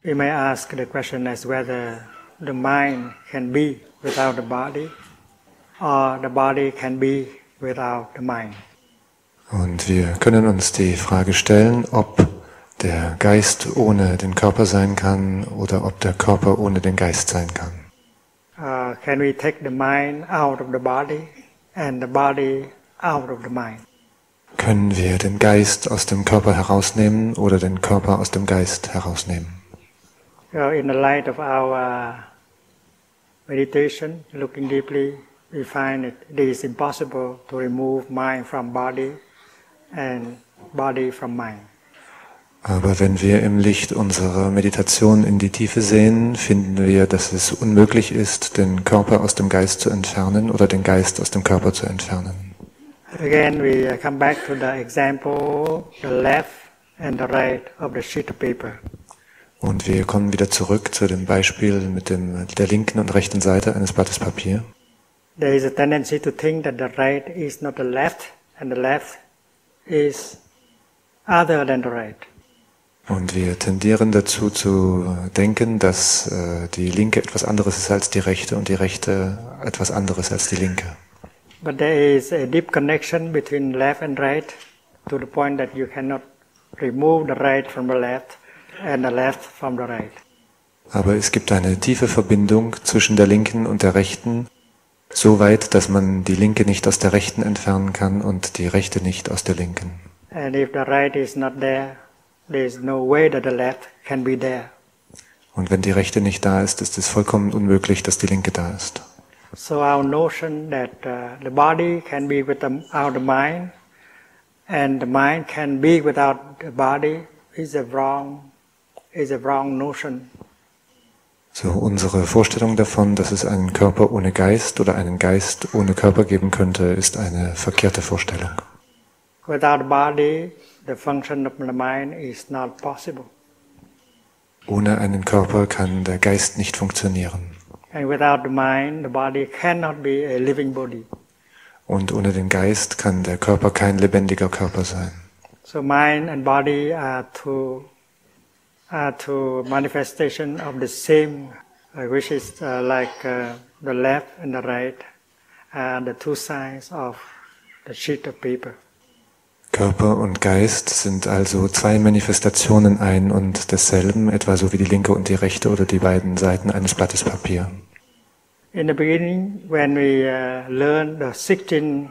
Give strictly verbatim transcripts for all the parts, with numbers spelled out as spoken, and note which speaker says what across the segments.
Speaker 1: We may ask the question as whether the mind can be without the body or the body can be without the mind.
Speaker 2: Und wir können uns die Frage stellen, ob der Geist ohne den Körper sein kann oder ob der Körper ohne den Geist sein kann.
Speaker 1: Uh, can we take the mind out of the body and the body out of the mind?
Speaker 2: Können wir den Geist aus dem Körper herausnehmen oder den Körper aus dem Geist herausnehmen?
Speaker 1: So in the light of our meditation, looking deeply, we find it, it is impossible to remove mind from body and body from mind.
Speaker 2: Aber wenn wir im Licht unserer Meditation in die Tiefe sehen, finden wir, dass es unmöglich ist, den Körper aus dem Geist zu entfernen oder den Geist aus dem Körper zu entfernen.
Speaker 1: Again, we come back to the example, the left and the right of the sheet of paper.
Speaker 2: Und wir kommen wieder zurück zu dem Beispiel mit dem, der linken und rechten Seite eines Blattes Papier.
Speaker 1: There is a tendency to think that the right is not the left and the left is other than the right.
Speaker 2: Und wir tendieren dazu zu denken, dass äh, die linke etwas anderes ist als die rechte und die rechte etwas anderes als die linke.
Speaker 1: But there is a deep connection between left and right to the point that you cannot remove the right from the left and the left from the right.
Speaker 2: Aber es gibt eine tiefe Verbindung zwischen der linken und der rechten, so weit, dass man die linke nicht aus der rechten entfernen kann und die rechte nicht aus der linken.
Speaker 1: And if the right is not there, there is no way that the left can be there.
Speaker 2: Und wenn die rechte nicht da ist, ist es vollkommen unmöglich, dass die linke da ist.
Speaker 1: So our notion that uh, the body can be without the mind and the mind can be without the body is a wrong, is a wrong notion.
Speaker 2: So unsere Vorstellung davon, dass es einen Körper ohne Geist oder einen Geist ohne Körper geben könnte, ist eine verkehrte Vorstellung.
Speaker 1: Without body, the function of the mind is not possible.
Speaker 2: Ohne einen Körper kann der Geist nicht funktionieren.
Speaker 1: And without the mind, the body cannot be a living body.
Speaker 2: Und ohne den Geist kann der Körper kein lebendiger Körper sein.
Speaker 1: So mind and body are two, are two manifestation of the same, uh, which is uh, like uh, the left and the right, are the two sides of the sheet of paper.
Speaker 2: Körper und Geist sind also zwei Manifestationen ein und desselben, etwa so wie die linke und die rechte oder die beiden Seiten eines Blattes Papier.
Speaker 1: In the beginning, when we uh, learn the sixteen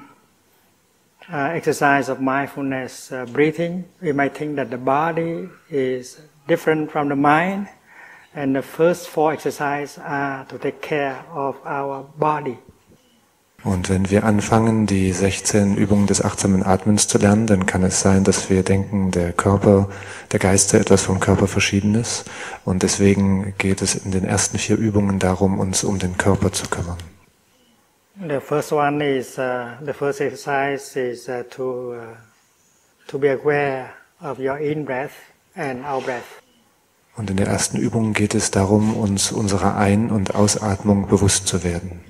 Speaker 1: uh, exercise of mindfulness uh, breathing, we might think that the body is different from the mind, and the first four exercises are to take care of our body.
Speaker 2: Und wenn wir anfangen, die sechzehn Übungen des achtsamen Atmens zu lernen, dann kann es sein, dass wir denken, der Körper, der Geist sei etwas vom Körper Verschiedenes. Und deswegen geht es in den ersten vier Übungen darum, uns um den Körper zu kümmern.
Speaker 1: The first one is, uh, the first exercise is uh, to, uh, to be aware of your in-breath and out-breath.
Speaker 2: Und in der ersten Übung geht es darum, uns unserer Ein- und Ausatmung bewusst zu werden.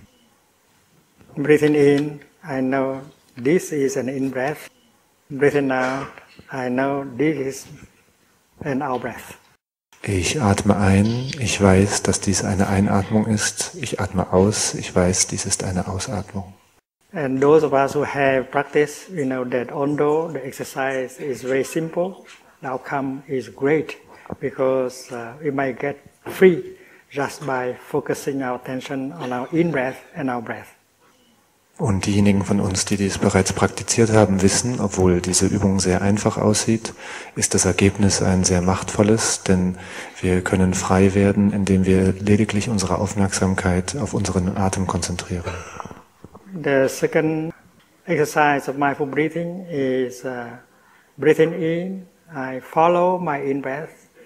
Speaker 1: Breathing in, I know this is an in-breath. Breathing out, I know this is an out-breath.
Speaker 2: Ich atme ein, ich weiß, dass dies eine Einatmung ist. Ich atme aus, ich weiß, dies ist eine Ausatmung.
Speaker 1: And those of us who have practiced, you know that although the exercise is very simple, the outcome is great because uh, we might get free just by focusing our attention on our in-breath and out-breath.
Speaker 2: Und diejenigen von uns, die dies bereits praktiziert haben, wissen, obwohl diese Übung sehr einfach aussieht, ist das Ergebnis ein sehr machtvolles, denn wir können frei werden, indem wir lediglich unsere Aufmerksamkeit auf unseren Atem konzentrieren.
Speaker 1: The second exercise of mindful breathing is uh, breathing in. I follow my in-breath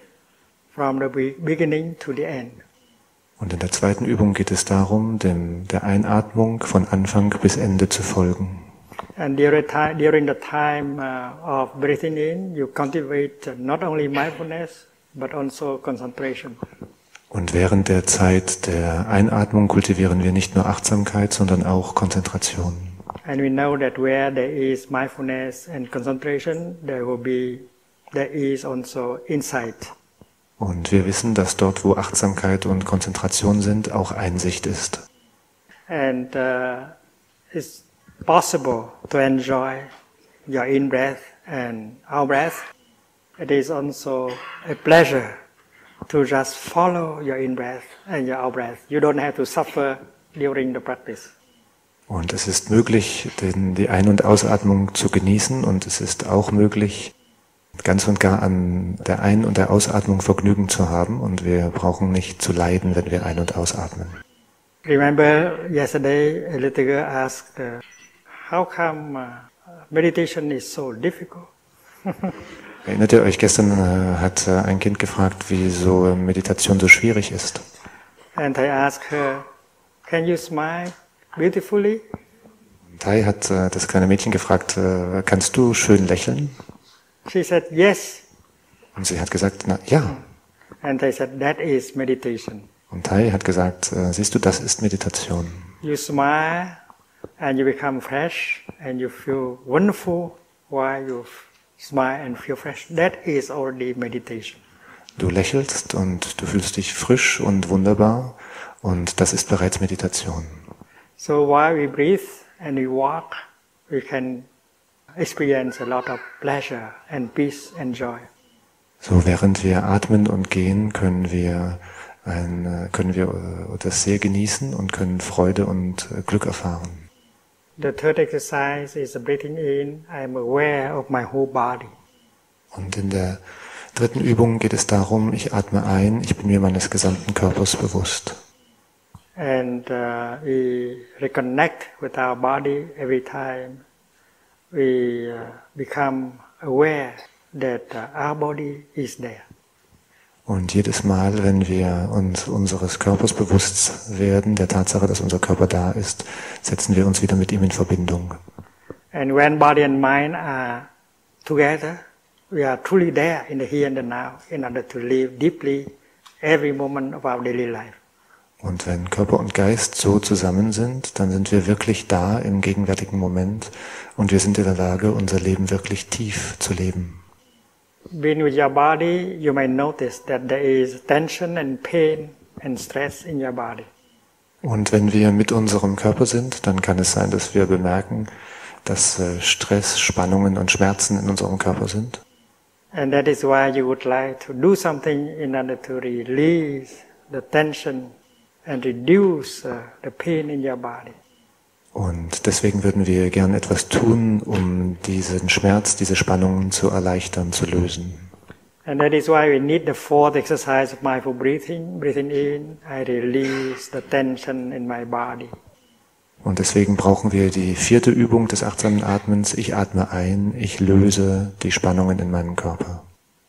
Speaker 1: from the beginning to the end.
Speaker 2: Und in der zweiten Übung geht es darum, dem, der Einatmung von Anfang bis Ende zu folgen.
Speaker 1: And during, time, during the time uh, of breathing in, you cultivate not only mindfulness, but also concentration.
Speaker 2: Und während der Zeit der Einatmung kultivieren wir nicht nur Achtsamkeit, sondern auch Konzentration.
Speaker 1: And we know that where there is mindfulness and concentration, there will be, there is also insight.
Speaker 2: Und wir wissen, dass dort, wo Achtsamkeit und Konzentration sind, auch Einsicht ist.
Speaker 1: And uh, it's possible to enjoy your in-breath and out-breath. It is also a pleasure to just follow your in-breath and your out-breath. You don't have to suffer during the practice.
Speaker 2: Und es ist möglich, den, die Ein- und Ausatmung zu genießen, und es ist auch möglich, ganz und gar an der Ein- und der Ausatmung Vergnügen zu haben, und wir brauchen nicht zu leiden, wenn wir ein- und ausatmen.
Speaker 1: Remember yesterday a little girl asked, uh, how come uh, meditation is so difficult?
Speaker 2: Erinnert ihr euch, gestern äh, hat äh, ein Kind gefragt, wieso Meditation so schwierig ist.
Speaker 1: And I asked her, can you smile beautifully?
Speaker 2: Tai hat äh, das kleine Mädchen gefragt, äh, kannst du schön lächeln?
Speaker 1: She said, yes.
Speaker 2: Und sie hat gesagt, na ja.
Speaker 1: And I said, that is meditation.
Speaker 2: Und Tai hat gesagt, äh, siehst du, das ist Meditation.
Speaker 1: You smile and you become fresh and you feel wonderful while you smile and feel fresh. That is already meditation.
Speaker 2: Du lächelst und du fühlst dich frisch und wunderbar, und das ist bereits Meditation.
Speaker 1: So while we breathe and we walk, we can experience a lot of pleasure and peace and joy.
Speaker 2: So während wir atmen und gehen, können wir ein, können wir das sehr genießen und können Freude und Glück erfahren.
Speaker 1: The third exercise is breathing in. I am aware of my whole body.
Speaker 2: Und in der dritten Übung geht es darum, ich atme ein, ich bin mir meines gesamten Körpers bewusst.
Speaker 1: And uh, we reconnect with our body every time we uh, become aware that uh, our body is there.
Speaker 2: Und jedes Mal, wenn wir uns unseres Körpers bewusst werden, der Tatsache, dass unser Körper da ist, setzen wir uns wieder mit ihm in Verbindung.
Speaker 1: And when body and mind are together, we are truly there in the here and the now in order to live deeply every moment of our daily life.
Speaker 2: Und wenn Körper und Geist so zusammen sind, dann sind wir wirklich da im gegenwärtigen Moment, und wir sind in der Lage, unser Leben wirklich tief zu leben.
Speaker 1: Being with your body, you may notice that there is tension and pain and stress in your body.
Speaker 2: Und wenn wir mit unserem Körper sind, dann kann es sein, dass wir bemerken, dass äh, Stress, Spannungen und Schmerzen in unserem Körper sind.
Speaker 1: And that is why you would like to do something in order to release the tension and reduce uh, the pain in your body.
Speaker 2: Und deswegen würden wir gern etwas tun, um diesen Schmerz, diese Spannungen zu erleichtern, zu lösen.
Speaker 1: And that is why we need the fourth exercise of mindful breathing. Breathing in, I release the tension in my body.
Speaker 2: Und deswegen brauchen wir die vierte Übung des achtsamen Atmens. Ich atme ein, ich löse die Spannungen in meinem Körper.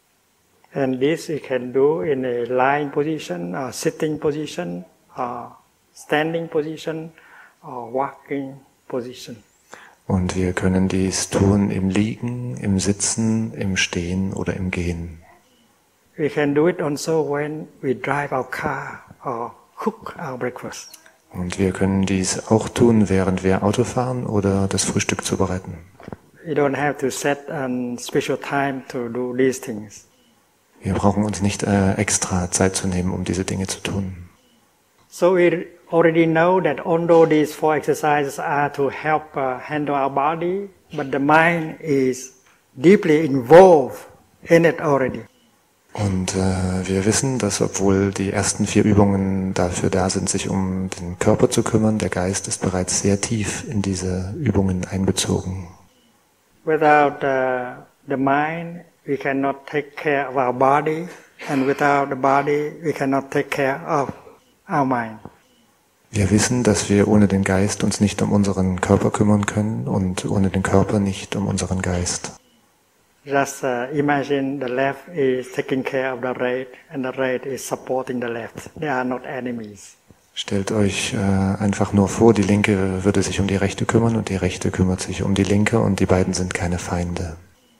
Speaker 1: And this you can do in a lying position, or sitting position, or standing position, or walking position.
Speaker 2: Und wir können dies tun im Liegen, im Sitzen, im Stehen oder im Gehen.
Speaker 1: We can do it also when we drive our car or cook our breakfast.
Speaker 2: Und wir können dies auch tun, während wir Auto fahren oder das Frühstück zubereiten.
Speaker 1: You don't have to set a special time to do these things.
Speaker 2: Wir brauchen uns nicht äh, extra Zeit zu nehmen, um diese Dinge zu tun.
Speaker 1: So we already know that although these four exercises are to help uh, handle our body, but the mind is deeply involved in it already.
Speaker 2: Und äh, wir wissen, dass obwohl die ersten vier Übungen dafür da sind, sich um den Körper zu kümmern, der Geist ist bereits sehr tief in diese Übungen einbezogen.
Speaker 1: Without uh, the mind, we cannot take care of our body, and without the body, we cannot take care of our mind.
Speaker 2: Wir wissen, dass wir ohne den Geist uns nicht um unseren Körper kümmern können und ohne den Körper nicht um unseren Geist.
Speaker 1: Just uh, imagine the left is taking care of the right, and the right is supporting the left. They are not enemies.
Speaker 2: Stellt euch äh, einfach nur vor, die Linke würde sich um die Rechte kümmern und die Rechte kümmert sich um die Linke, und die beiden sind keine Feinde.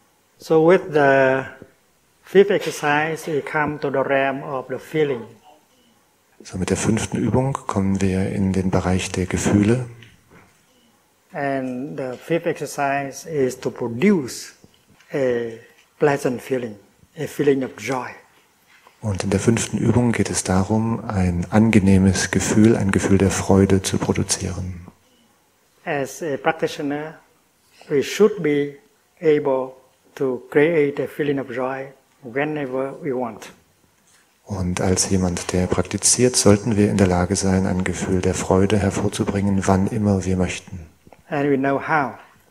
Speaker 1: So with the fifth exercise, we come to the realm of the feeling.
Speaker 2: So mit der fünften Übung kommen wir in den Bereich der Gefühle.
Speaker 1: And the fifth exercise is to produce a pleasant feeling, a feeling of joy.
Speaker 2: Und in der fünften Übung geht es darum, ein angenehmes Gefühl, ein Gefühl der Freude zu produzieren.
Speaker 1: As a practitioner, we should be able to create a feeling of joy whenever we want.
Speaker 2: Und als jemand, der praktiziert, sollten wir in der Lage sein, ein Gefühl der Freude hervorzubringen, wann immer wir möchten.
Speaker 1: And we know how.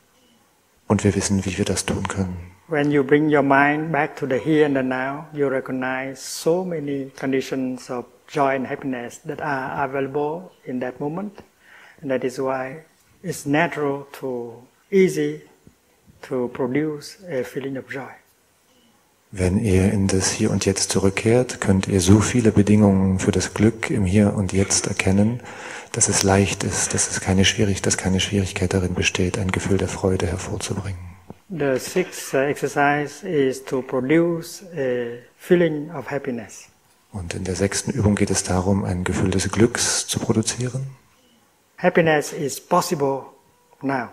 Speaker 2: Und wir wissen, wie wir das tun können.
Speaker 1: When you bring your mind back to the here and the now, you recognize so many conditions of joy and happiness that are available in that moment. And that is why it's natural to, easy to produce a feeling of joy.
Speaker 2: Wenn ihr in das Hier und Jetzt zurückkehrt, könnt ihr so viele Bedingungen für das Glück im Hier und Jetzt erkennen, dass es leicht ist, dass es keine Schwierig, dass keine Schwierigkeit darin besteht, ein Gefühl der Freude hervorzubringen.
Speaker 1: The sixth exercise is to produce a feeling of happiness.
Speaker 2: Und in der sechsten Übung geht es darum, ein Gefühl des Glücks zu produzieren.
Speaker 1: Happiness is possible now.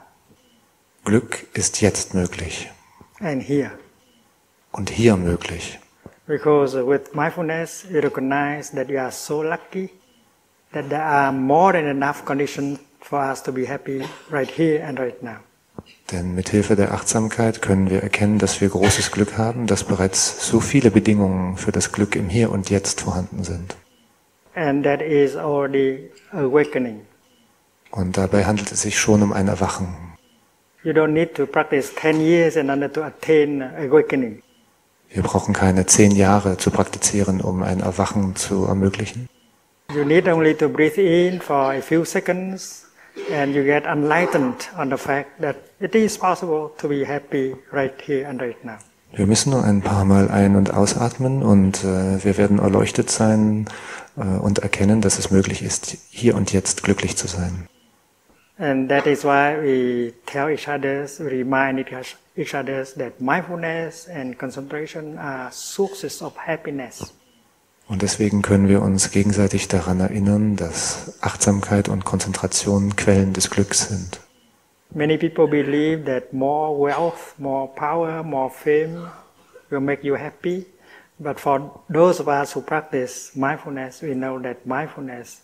Speaker 2: Glück ist jetzt möglich.
Speaker 1: And here.
Speaker 2: Und hier möglich.
Speaker 1: Because with mindfulness, you recognize that you are so lucky that there are more than enough conditions for us to be happy right here and right now.
Speaker 2: Denn mit Hilfe der Achtsamkeit können wir erkennen, dass wir großes Glück haben, dass bereits so viele Bedingungen für das Glück im Hier und Jetzt vorhanden sind.
Speaker 1: And that is already awakening.
Speaker 2: Und dabei handelt es sich schon um ein Erwachen.
Speaker 1: You don't need to practice ten years in order to attain awakening.
Speaker 2: Wir brauchen keine zehn Jahre zu praktizieren, um ein Erwachen zu ermöglichen.
Speaker 1: You need only to breathe in for a few seconds and you get enlightened on the fact that it is possible to be happy right here and right now.
Speaker 2: Wir müssen nur ein paar Mal ein- und ausatmen und äh, wir werden erleuchtet sein äh, und erkennen, dass es möglich ist, hier und jetzt glücklich zu sein.
Speaker 1: And that is why we tell each other, we remind each other that mindfulness and concentration are sources of happiness.
Speaker 2: Und deswegen können wir uns gegenseitig daran erinnern, dass Achtsamkeit und Konzentration Quellen des Glücks sind.
Speaker 1: Many people believe that more wealth, more power, more fame will make you happy. But for those of us who practice mindfulness, we know that mindfulness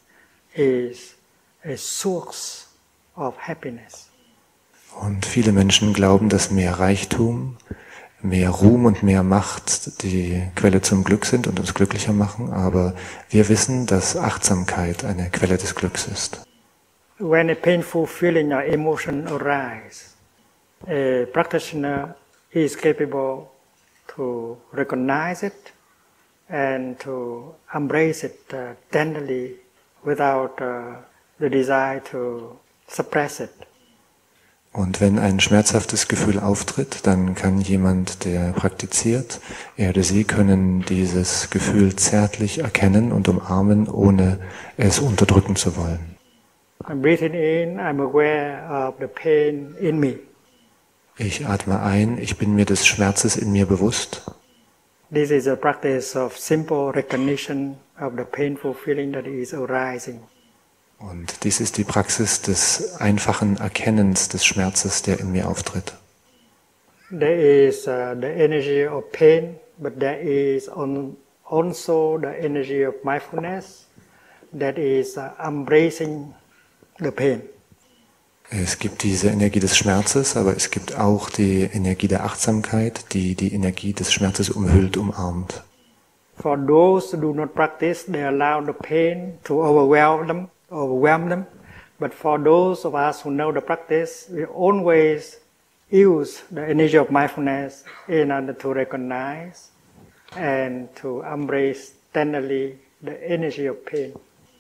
Speaker 1: is a source of happiness.
Speaker 2: Und viele Menschen glauben, dass mehr Reichtum, mehr Ruhm und mehr Macht die Quelle zum Glück sind und uns glücklicher machen, aber wir wissen, dass Achtsamkeit eine Quelle des Glücks ist.
Speaker 1: When a painful feeling or emotion arises, a practitioner is capable to recognize it and to embrace it uh, tenderly without uh, the desire to suppress it.
Speaker 2: Und wenn ein schmerzhaftes Gefühl auftritt, dann kann jemand, der praktiziert, er oder sie können dieses Gefühl zärtlich erkennen und umarmen, ohne es unterdrücken zu wollen.
Speaker 1: I'm breathing in, I'm aware of the pain in me.
Speaker 2: Ich atme ein, ich bin mir des Schmerzes in mir bewusst.
Speaker 1: This is a practice of simple recognition of the painful feeling that is arising.
Speaker 2: Und dies ist die Praxis des einfachen Erkennens des Schmerzes, der in mir auftritt.
Speaker 1: There is uh, the energy of pain, but there is on, also the energy of mindfulness that is uh, embracing the pain.
Speaker 2: Es gibt diese Energie des Schmerzes, aber es gibt auch die Energie der Achtsamkeit, die die Energie des Schmerzes umhüllt, umarmt.
Speaker 1: For those who do not practice, they allow the pain to overwhelm them. overwhelm them. But for those of us who know the practice, we always use the energy of mindfulness in order to recognize and to embrace tenderly the energy of pain.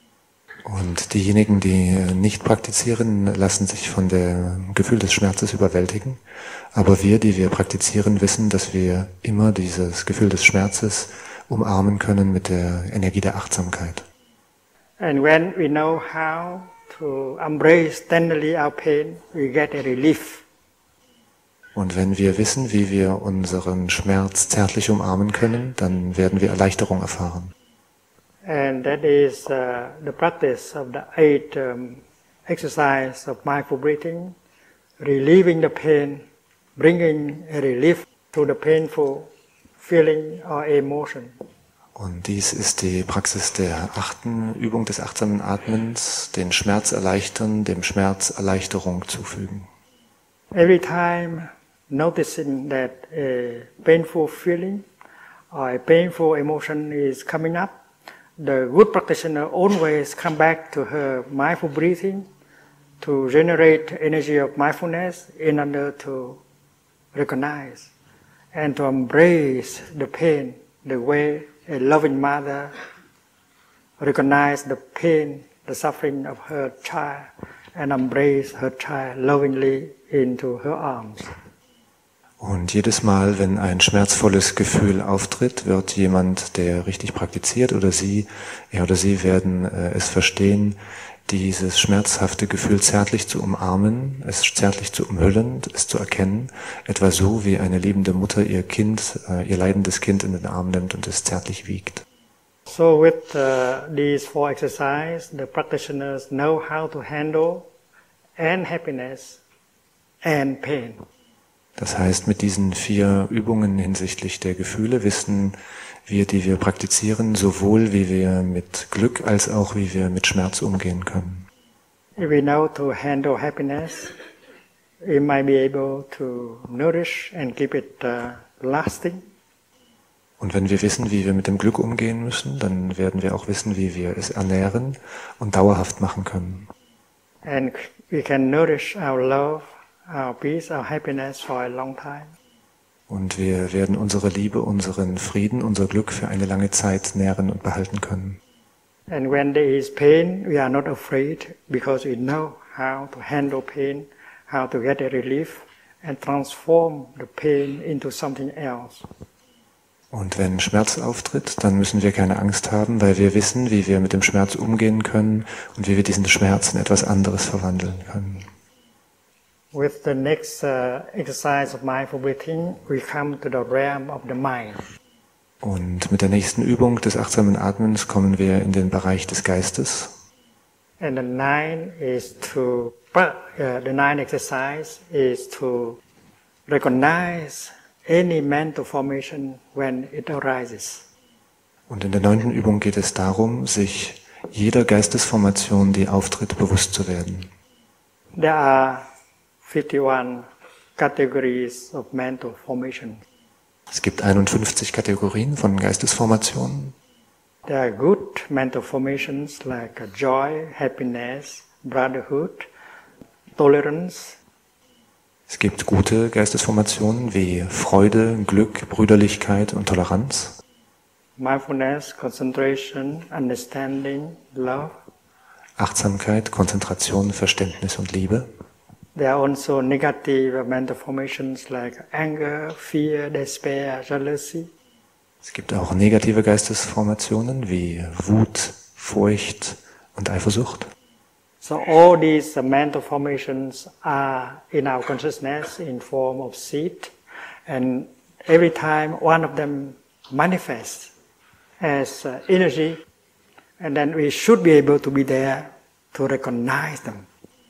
Speaker 2: Und diejenigen, die nicht praktizieren, lassen sich von dem Gefühl des Schmerzes überwältigen. Aber wir, die wir praktizieren, wissen, dass wir immer dieses Gefühl des Schmerzes umarmen können mit der Energie der Achtsamkeit.
Speaker 1: And when we know how to embrace tenderly our pain, we get a relief.
Speaker 2: Und wenn wir wissen, wie wir unseren Schmerz zärtlich umarmen können, dann werden wir Erleichterung erfahren.
Speaker 1: And that is uh, the practice of the eight um, exercise of mindful breathing, relieving the pain, bringing a relief to the painful feeling or emotion.
Speaker 2: Und dies ist die Praxis der achten Übung des achtsamen Atmens, den Schmerz erleichtern, dem Schmerz Erleichterung zufügen.
Speaker 1: Every time noticing that a painful feeling or a painful emotion is coming up, the good practitioner always come back to her mindful breathing to generate energy of mindfulness in order to recognize and to embrace the pain the way a loving mother recognizes the pain, the suffering of her child and embrace her child lovingly into her arms.
Speaker 2: Und jedes Mal, wenn ein schmerzvolles Gefühl auftritt, wird jemand, der richtig praktiziert, oder sie, er oder sie werden äh, es verstehen, dieses schmerzhafte Gefühl zärtlich zu umarmen, es zärtlich zu umhüllen, es zu erkennen, etwa so, wie eine liebende Mutter ihr Kind, äh, ihr leidendes Kind in den Arm nimmt und es zärtlich wiegt.
Speaker 1: So with uh, these four exercises, the practitioners know how to handle and happiness and pain.
Speaker 2: Das heißt, mit diesen vier Übungen hinsichtlich der Gefühle wissen wir, die wir praktizieren, sowohl wie wir mit Glück als auch wie wir mit Schmerz umgehen können.
Speaker 1: If we know to handle happiness, we might be able to nourish and keep it uh, lasting.
Speaker 2: Und wenn wir wissen, wie wir mit dem Glück umgehen müssen, dann werden wir auch wissen, wie wir es ernähren und dauerhaft machen können.
Speaker 1: And we can nourish our love, our peace, our happiness for a long time.
Speaker 2: Und wir werden unsere Liebe, unseren Frieden, unser Glück für eine lange Zeit nähren und behalten können.
Speaker 1: And when there is pain, we are not afraid because we know how to handle pain, how to get a relief and transform the pain into something else.
Speaker 2: Und wenn Schmerz auftritt, dann müssen wir keine Angst haben, weil wir wissen, wie wir mit dem Schmerz umgehen können und wie wir diesen Schmerz in etwas anderes verwandeln können.
Speaker 1: With the next uh, exercise of mindful breathing, we come to the realm of the mind.
Speaker 2: Und mit der nächsten Übung des achtsamen Atmens kommen wir in den Bereich des Geistes.
Speaker 1: And the nine is to uh, the nine exercise is to recognize any mental formation when it arises.
Speaker 2: Und in der neunten Übung geht es darum, sich jeder Geistesformation, die auftritt, bewusst zu werden.
Speaker 1: There are fifty-one categories of mental formation.
Speaker 2: Es gibt einundfünfzig Kategorien von Geistesformationen.
Speaker 1: There are good mental formations like joy, happiness, brotherhood, tolerance.
Speaker 2: Es gibt gute Geistesformationen wie Freude, Glück, Brüderlichkeit und Toleranz.
Speaker 1: Mindfulness, concentration, understanding, love.
Speaker 2: Achtsamkeit, Konzentration, Verständnis und Liebe.
Speaker 1: There are also negative mental formations like anger, fear, despair, jealousy.
Speaker 2: Es gibt auch negative Geistesformationen wie Wut, Furcht und Eifersucht.
Speaker 1: So all these mental formations are in our consciousness in form of seed, and every time one of them manifests as uh, energy, and then we should be able to be there to recognize them.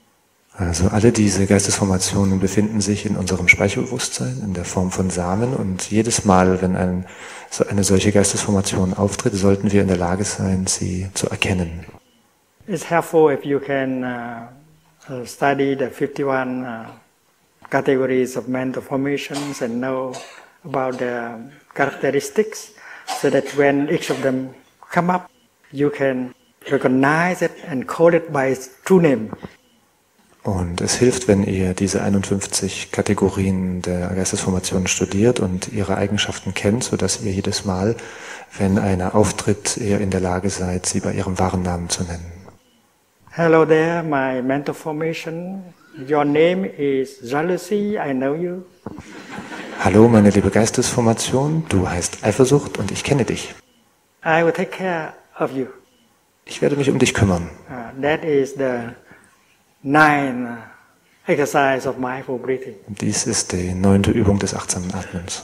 Speaker 2: Also alle diese Geistesformationen befinden sich in unserem Speicherbewusstsein in der Form von Samen, und jedes Mal, wenn ein, so eine solche Geistesformation auftritt, sollten wir in der Lage sein, sie zu erkennen.
Speaker 1: It's helpful if you can uh, study the fifty-one uh, categories of mental formations and know about their characteristics, so that when each of them come up, you can recognize it and call it by its true name.
Speaker 2: Und es hilft, wenn ihr diese einundfünfzig Kategorien der Geistesformationen studiert und ihre Eigenschaften kennt, sodass ihr jedes Mal, wenn einer auftritt, ihr in der Lage seid, sie bei ihrem wahren Namen zu nennen.
Speaker 1: Hello there, my mental formation. Your name is Jealousy, I know you.
Speaker 2: Hallo, meine liebe Geistesformation, du heißt Eifersucht und ich kenne dich.
Speaker 1: I will take care of you.
Speaker 2: Ich werde mich um dich kümmern.
Speaker 1: Uh, that is the nine uh, exercise of mindful breathing.
Speaker 2: Dies ist die neunte Übung des achtsamen Atmens.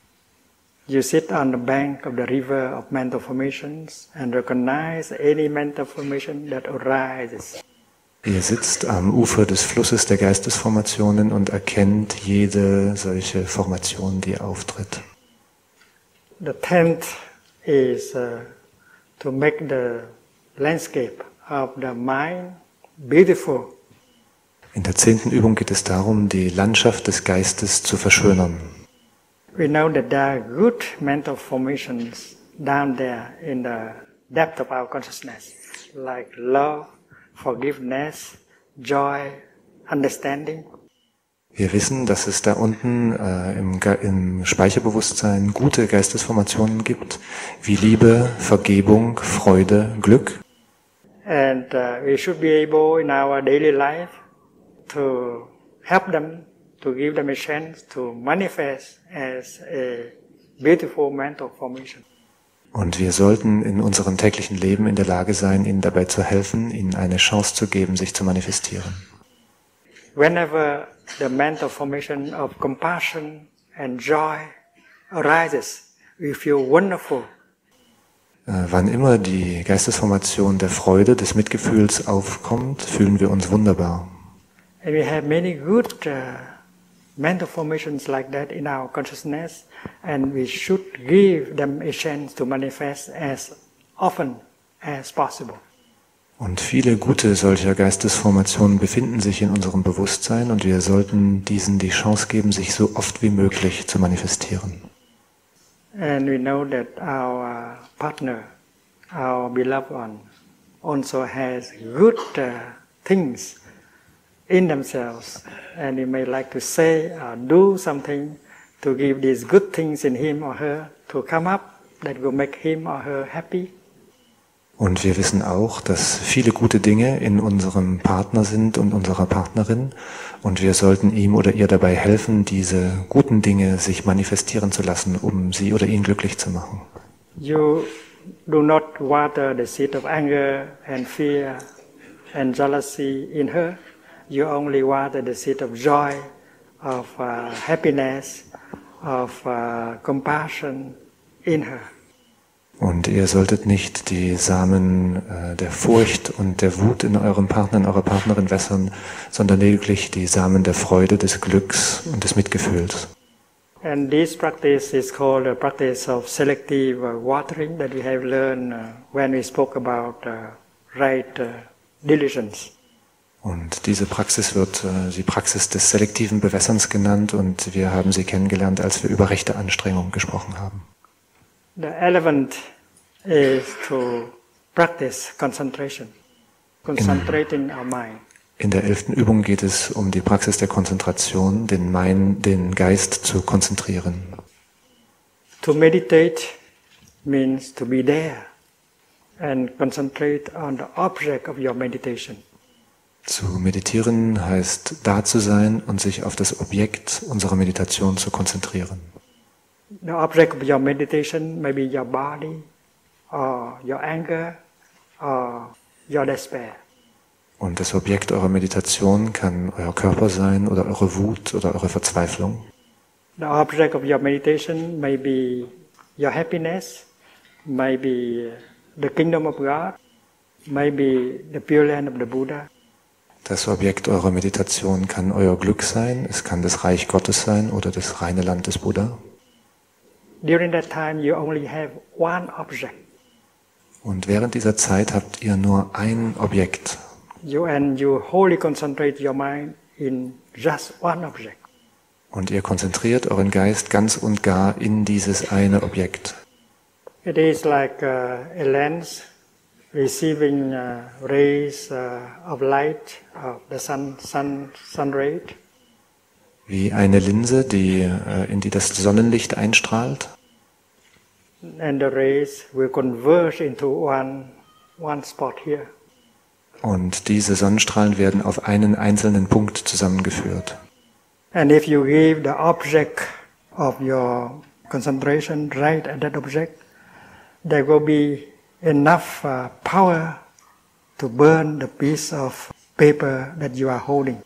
Speaker 1: You sit on the bank of the river of mental formations and recognize any mental formation that arises.
Speaker 2: Ihr sitzt am Ufer des Flusses der Geistesformationen und erkennt jede solche Formation, die auftritt.
Speaker 1: The tenth is uh, to make the landscape of the mind beautiful.
Speaker 2: In der zehnten Übung geht es darum, die Landschaft des Geistes zu verschönern.
Speaker 1: We know that there are good mental formations down there in the depth of our consciousness, like love, forgiveness, joy, understanding.
Speaker 2: Wir wissen, dass es da unten äh, im, Ge- im Speicherbewusstsein gute Geistesformationen gibt, wie Liebe, Vergebung, Freude, Glück.
Speaker 1: And uh, we should be able in our daily life to help them, to give them a chance to manifest as a beautiful mental formation.
Speaker 2: Und wir sollten in unserem täglichen Leben in der Lage sein, ihnen dabei zu helfen, ihnen eine Chance zu geben, sich zu manifestieren.
Speaker 1: Whenever the mental formation of compassion and joy arises, we feel wonderful.
Speaker 2: Äh, wann immer die Geistesformation der Freude, des Mitgefühls aufkommt, fühlen wir uns wunderbar.
Speaker 1: And we have many good uh, mental formations like that in our consciousness, and we should give them a chance to manifest as often as possible.
Speaker 2: Und viele gute solcher Geistesformationen befinden sich in unserem Bewusstsein und wir sollten diesen die Chance geben, sich so oft wie möglich zu manifestieren.
Speaker 1: And we know that our partner, our beloved one, also has good uh, things in themselves, and we may like to say or do something to give these good things in him or her to come up that will make him or her happy.
Speaker 2: Und wir wissen auch, dass viele gute Dinge in unserem Partner sind und unserer Partnerin und wir sollten ihm oder ihr dabei helfen, diese guten Dinge sich manifestieren zu lassen, um sie oder ihn glücklich zu machen.
Speaker 1: You do not water the seed of anger and fear and jealousy in her. You only water the seed of joy, of uh, happiness, of uh, compassion in her.
Speaker 2: Und ihr solltet nicht die Samen äh, der Furcht und der Wut in eurem Partner, in eurer Partnerin wässern, sondern lediglich die Samen der Freude, des Glücks und des Mitgefühls.
Speaker 1: And this practice is called the practice of selective uh, watering that we have learned uh, when we spoke about uh, right uh, diligence.
Speaker 2: Und diese Praxis wird äh, die Praxis des selektiven Bewässerns genannt und wir haben sie kennengelernt, als wir über rechte Anstrengung gesprochen haben.
Speaker 1: The eleventh is to practice concentration, concentrating our mind.
Speaker 2: In der elften Übung geht es um die Praxis der Konzentration, den, Mein, den Geist zu konzentrieren.
Speaker 1: To meditate means to be there and concentrate on the object of your meditation.
Speaker 2: Zu meditieren heißt, da zu sein und sich auf das Objekt unserer Meditation zu konzentrieren.
Speaker 1: The object of your meditation may be your body, or your anger, or your despair.
Speaker 2: Und das Objekt eurer Meditation kann euer Körper sein oder eure Wut oder eure Verzweiflung.
Speaker 1: The object of your meditation may be your happiness, may be the kingdom of God, may be the Pure Land of the Buddha.
Speaker 2: Das Objekt eurer Meditation kann euer Glück sein, es kann das Reich Gottes sein oder das reine Land des Buddha.
Speaker 1: During that time you only have one object.
Speaker 2: Und während dieser Zeit habt ihr nur ein Objekt.
Speaker 1: You and you wholly concentrate your mind in just one object.
Speaker 2: Und ihr konzentriert euren Geist ganz und gar in dieses eine Objekt.
Speaker 1: It is like uh, a lens receiving uh, rays uh, of light of the sun, sun, sun ray.
Speaker 2: Wie eine Linse, die, äh, in die das Sonnenlicht einstrahlt.
Speaker 1: And the rays will converge into one, one spot here.
Speaker 2: Und diese Sonnenstrahlen werden auf einen einzelnen Punkt zusammengeführt.
Speaker 1: And if you give the object of your concentration right at that object, there will be enough uh, power to burn the piece of paper that you are holding.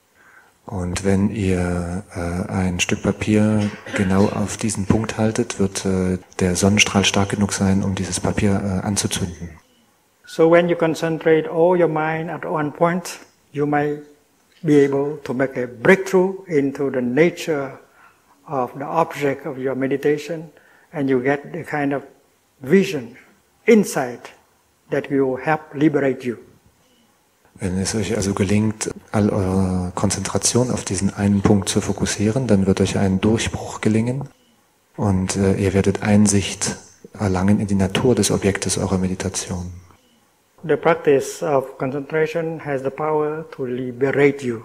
Speaker 2: Und wenn ihr äh, ein Stück Papier genau auf diesen Punkt haltet, wird äh, der Sonnenstrahl stark genug sein, um dieses Papier äh, anzuzünden.
Speaker 1: So when you concentrate all your mind at one point, you may be able to make a breakthrough into the nature of the object of your meditation, and you get the kind of vision, insight that will help liberate you.
Speaker 2: Wenn es euch also gelingt, all eure Konzentration auf diesen einen Punkt zu fokussieren, dann wird euch ein Durchbruch gelingen und äh, ihr werdet Einsicht erlangen in die Natur des Objektes eurer Meditation.
Speaker 1: The practice of concentration has the power to liberate you.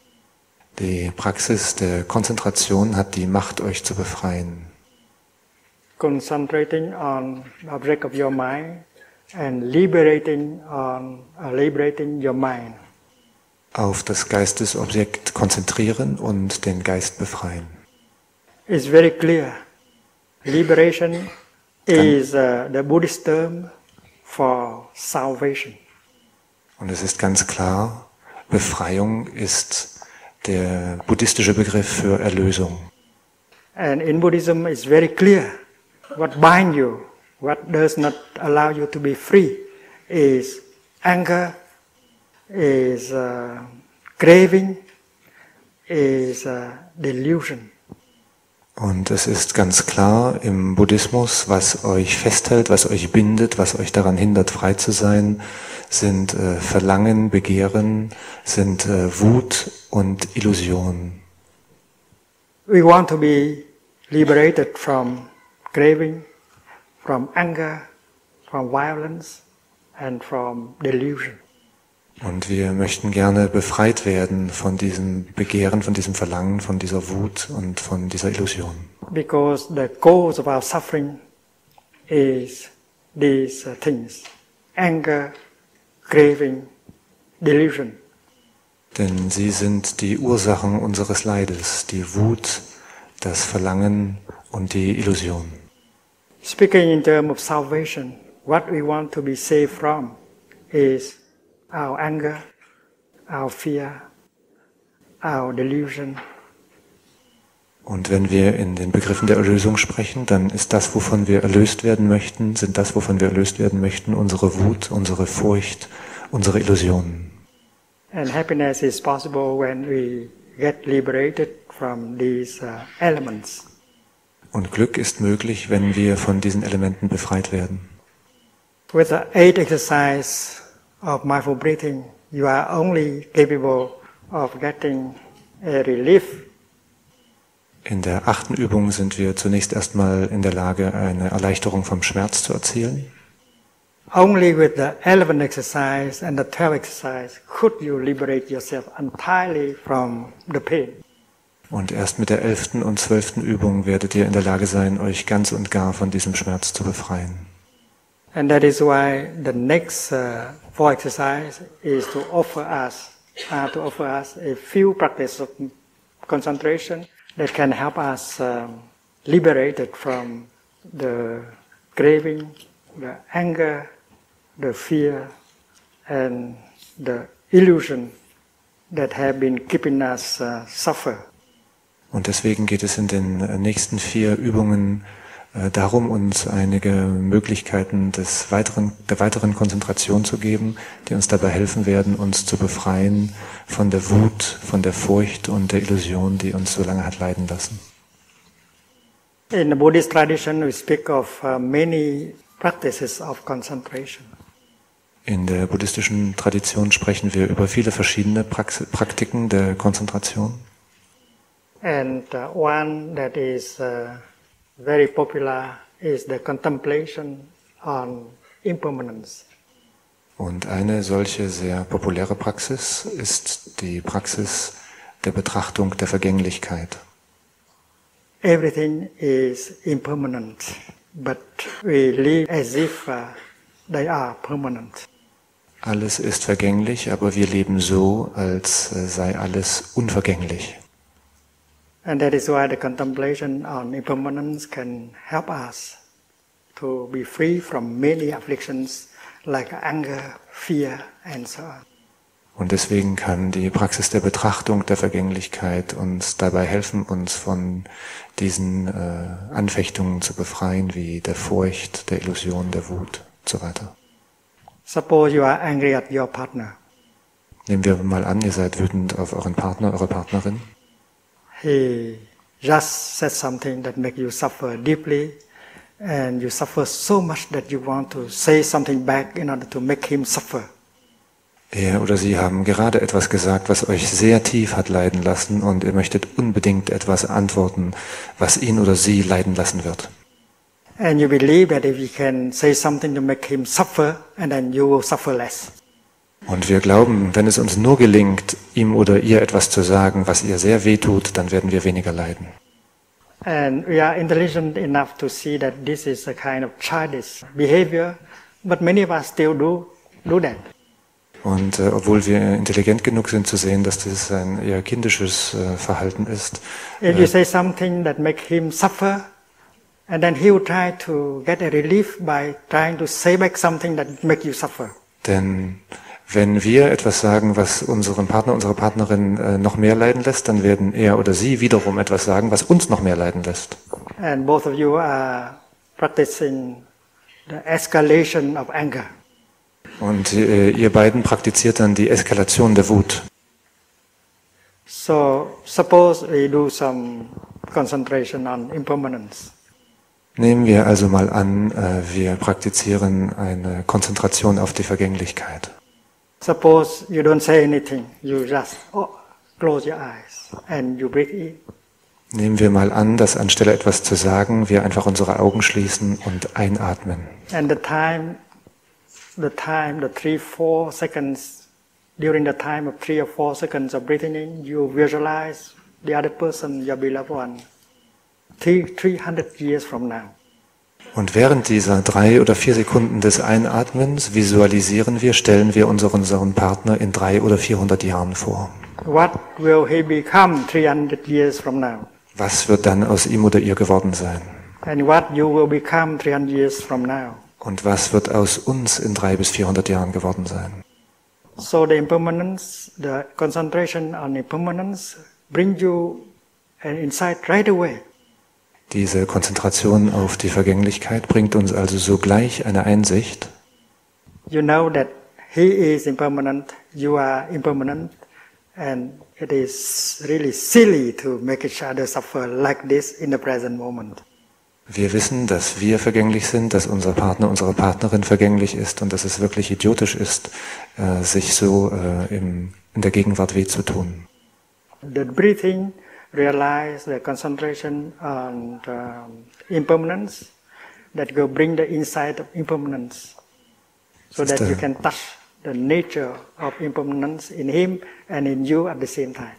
Speaker 2: Die Praxis der Konzentration hat die Macht, euch zu befreien.
Speaker 1: Concentrating on the object of your mind and liberating on uh, liberating your mind.
Speaker 2: Auf das Geistesobjekt konzentrieren und den Geist befreien.
Speaker 1: It's very clear. Liberation is uh, the Buddhist term for salvation.
Speaker 2: Und es ist ganz klar, Befreiung ist der buddhistische Begriff für Erlösung.
Speaker 1: And in Buddhism it's very clear. What binds you, what does not allow you to be free is anger, is uh, craving, is uh, delusion.
Speaker 2: Und es ist ganz klar im Buddhismus, was euch festhält, was euch bindet, was euch daran hindert, frei zu sein, sind äh, Verlangen, Begehren, sind äh, Wut und Illusion.
Speaker 1: We want to be liberated from craving, from anger, from violence and from delusion.
Speaker 2: Und wir möchten gerne befreit werden von diesem Begehren, von diesem Verlangen, von dieser Wut und von dieser Illusion.
Speaker 1: Because the cause of our suffering is these uh, things: anger, craving, delusion.
Speaker 2: Denn sie sind die Ursachen unseres Leides, die Wut, das Verlangen und die Illusion.
Speaker 1: Speaking in terms of salvation, what we want to be saved from is our anger, our fear, our delusion.
Speaker 2: Und wenn wir in den Begriffen der Erlösung sprechen, dann ist das, wovon wir erlöst werden möchten, sind das, wovon wir erlöst werden möchten, unsere Wut, unsere Furcht, unsere Illusionen.
Speaker 1: And happiness is possible when we get liberated from these uh, elements.
Speaker 2: Und Glück ist möglich, wenn wir von diesen Elementen befreit werden.
Speaker 1: With the eight exercise of mindful breathing, you are only capable of getting a relief.
Speaker 2: In der achten Übung sind wir zunächst erstmal in der Lage, eine Erleichterung vom Schmerz zu erzielen.
Speaker 1: Only with the eleventh exercise and the twelfth exercise could you liberate yourself entirely from the pain.
Speaker 2: Und erst mit der elften und zwölften Übung werdet ihr in der Lage sein, euch ganz und gar von diesem Schmerz zu befreien.
Speaker 1: And that is why the next uh, four exercise is to offer us, uh, to offer us a few practice of concentration that can help us um, liberated from the craving, the anger, the fear, and the illusion that have been keeping us uh, suffer.
Speaker 2: Und deswegen geht es in den nächsten vier Übungen äh, darum, uns einige Möglichkeiten des weiteren, der weiteren Konzentration zu geben, die uns dabei helfen werden, uns zu befreien von der Wut, von der Furcht und der Illusion, die uns so lange hat leiden lassen.
Speaker 1: In the Buddhist tradition, we speak of uh, many practices of concentration.
Speaker 2: In der buddhistischen Tradition sprechen wir über viele verschiedene Prax- Praktiken der Konzentration.
Speaker 1: And uh, one that is uh, very popular is the contemplation on impermanence.
Speaker 2: Und eine solche sehr populäre Praxis ist die Praxis der Betrachtung der Vergänglichkeit.
Speaker 1: Everything is impermanent, but we live as if uh, they are permanent.
Speaker 2: Alles ist vergänglich, aber wir leben so, als äh, sei alles unvergänglich.
Speaker 1: And that is why the contemplation on impermanence can help us to be free from many afflictions like anger, fear, and so on.
Speaker 2: Und deswegen kann die Praxis der Betrachtung der Vergänglichkeit uns dabei helfen, uns von diesen äh, Anfechtungen zu befreien, wie der Furcht, der Illusion, der Wut und so weiter.
Speaker 1: Suppose you are angry at your partner.
Speaker 2: Nehmen wir mal an, ihr seid wütend auf euren Partner, eure Partnerin.
Speaker 1: He just said something that makes you suffer deeply, and you suffer so much that you want to say something back in order to make him suffer.
Speaker 2: Er oder sie haben gerade etwas gesagt, was euch sehr tief hat leiden lassen, und ihr möchtet unbedingt etwas antworten, was ihn oder sie leiden lassen wird.
Speaker 1: And you believe that if you can say something to make him suffer, and then you will suffer less.
Speaker 2: Und wir glauben, wenn es uns nur gelingt, ihm oder ihr etwas zu sagen, was ihr sehr weh tut, dann werden wir weniger leiden.
Speaker 1: And we are intelligent enough to see that this is a kind of childish behavior, but many of us still do, do that.
Speaker 2: Und äh, obwohl wir intelligent genug sind zu sehen, dass das ein eher kindisches äh, Verhalten ist.
Speaker 1: If you say something that make him suffer, and then he will try to get a relief by trying to say back something that make you suffer.
Speaker 2: Denn wenn wir etwas sagen, was unseren Partner, unsere Partnerin äh, noch mehr leiden lässt, dann werden er oder sie wiederum etwas sagen, was uns noch mehr leiden lässt.
Speaker 1: And both of you are practicing the escalation of anger.
Speaker 2: Und äh, ihr beiden praktiziert dann die Eskalation der Wut.
Speaker 1: So suppose we do some concentration on impermanence.
Speaker 2: Nehmen wir also mal an, äh, wir praktizieren eine Konzentration auf die Vergänglichkeit.
Speaker 1: Suppose you don't say anything, you just oh, close your eyes and you breathe in.
Speaker 2: Nehmen wir mal an, dass anstelle etwas zu sagen, wir einfach unsere Augen schließen und einatmen.
Speaker 1: And the time, the time, the three, four seconds, during the time of three or four seconds of breathing in, you visualize the other person, your beloved one, three, three hundred years from now.
Speaker 2: Und während dieser drei oder vier Sekunden des Einatmens visualisieren wir, stellen wir unseren, unseren Partner in drei oder vierhundert Jahren vor.
Speaker 1: What will he become three hundred years from now?
Speaker 2: Was wird dann aus ihm oder ihr geworden sein?
Speaker 1: And what you will become three hundred years from now?
Speaker 2: Und was wird aus uns in drei bis vierhundert Jahren geworden sein?
Speaker 1: So the impermanence, the concentration on impermanence, bring you an insight right away.
Speaker 2: Diese Konzentration auf die Vergänglichkeit bringt uns also sogleich eine Einsicht.
Speaker 1: You know that he is impermanent, you are impermanent, and it is really silly to make each other suffer like this in the present moment.
Speaker 2: Wir wissen, dass wir vergänglich sind, dass unser Partner, unsere Partnerin vergänglich ist und dass es wirklich idiotisch ist, äh, sich so äh, im, in der Gegenwart weh zu tun.
Speaker 1: The breathing, realize the concentration on the impermanence that will bring the insight of impermanence, so that you can touch the nature of impermanence in him and in you at the same time.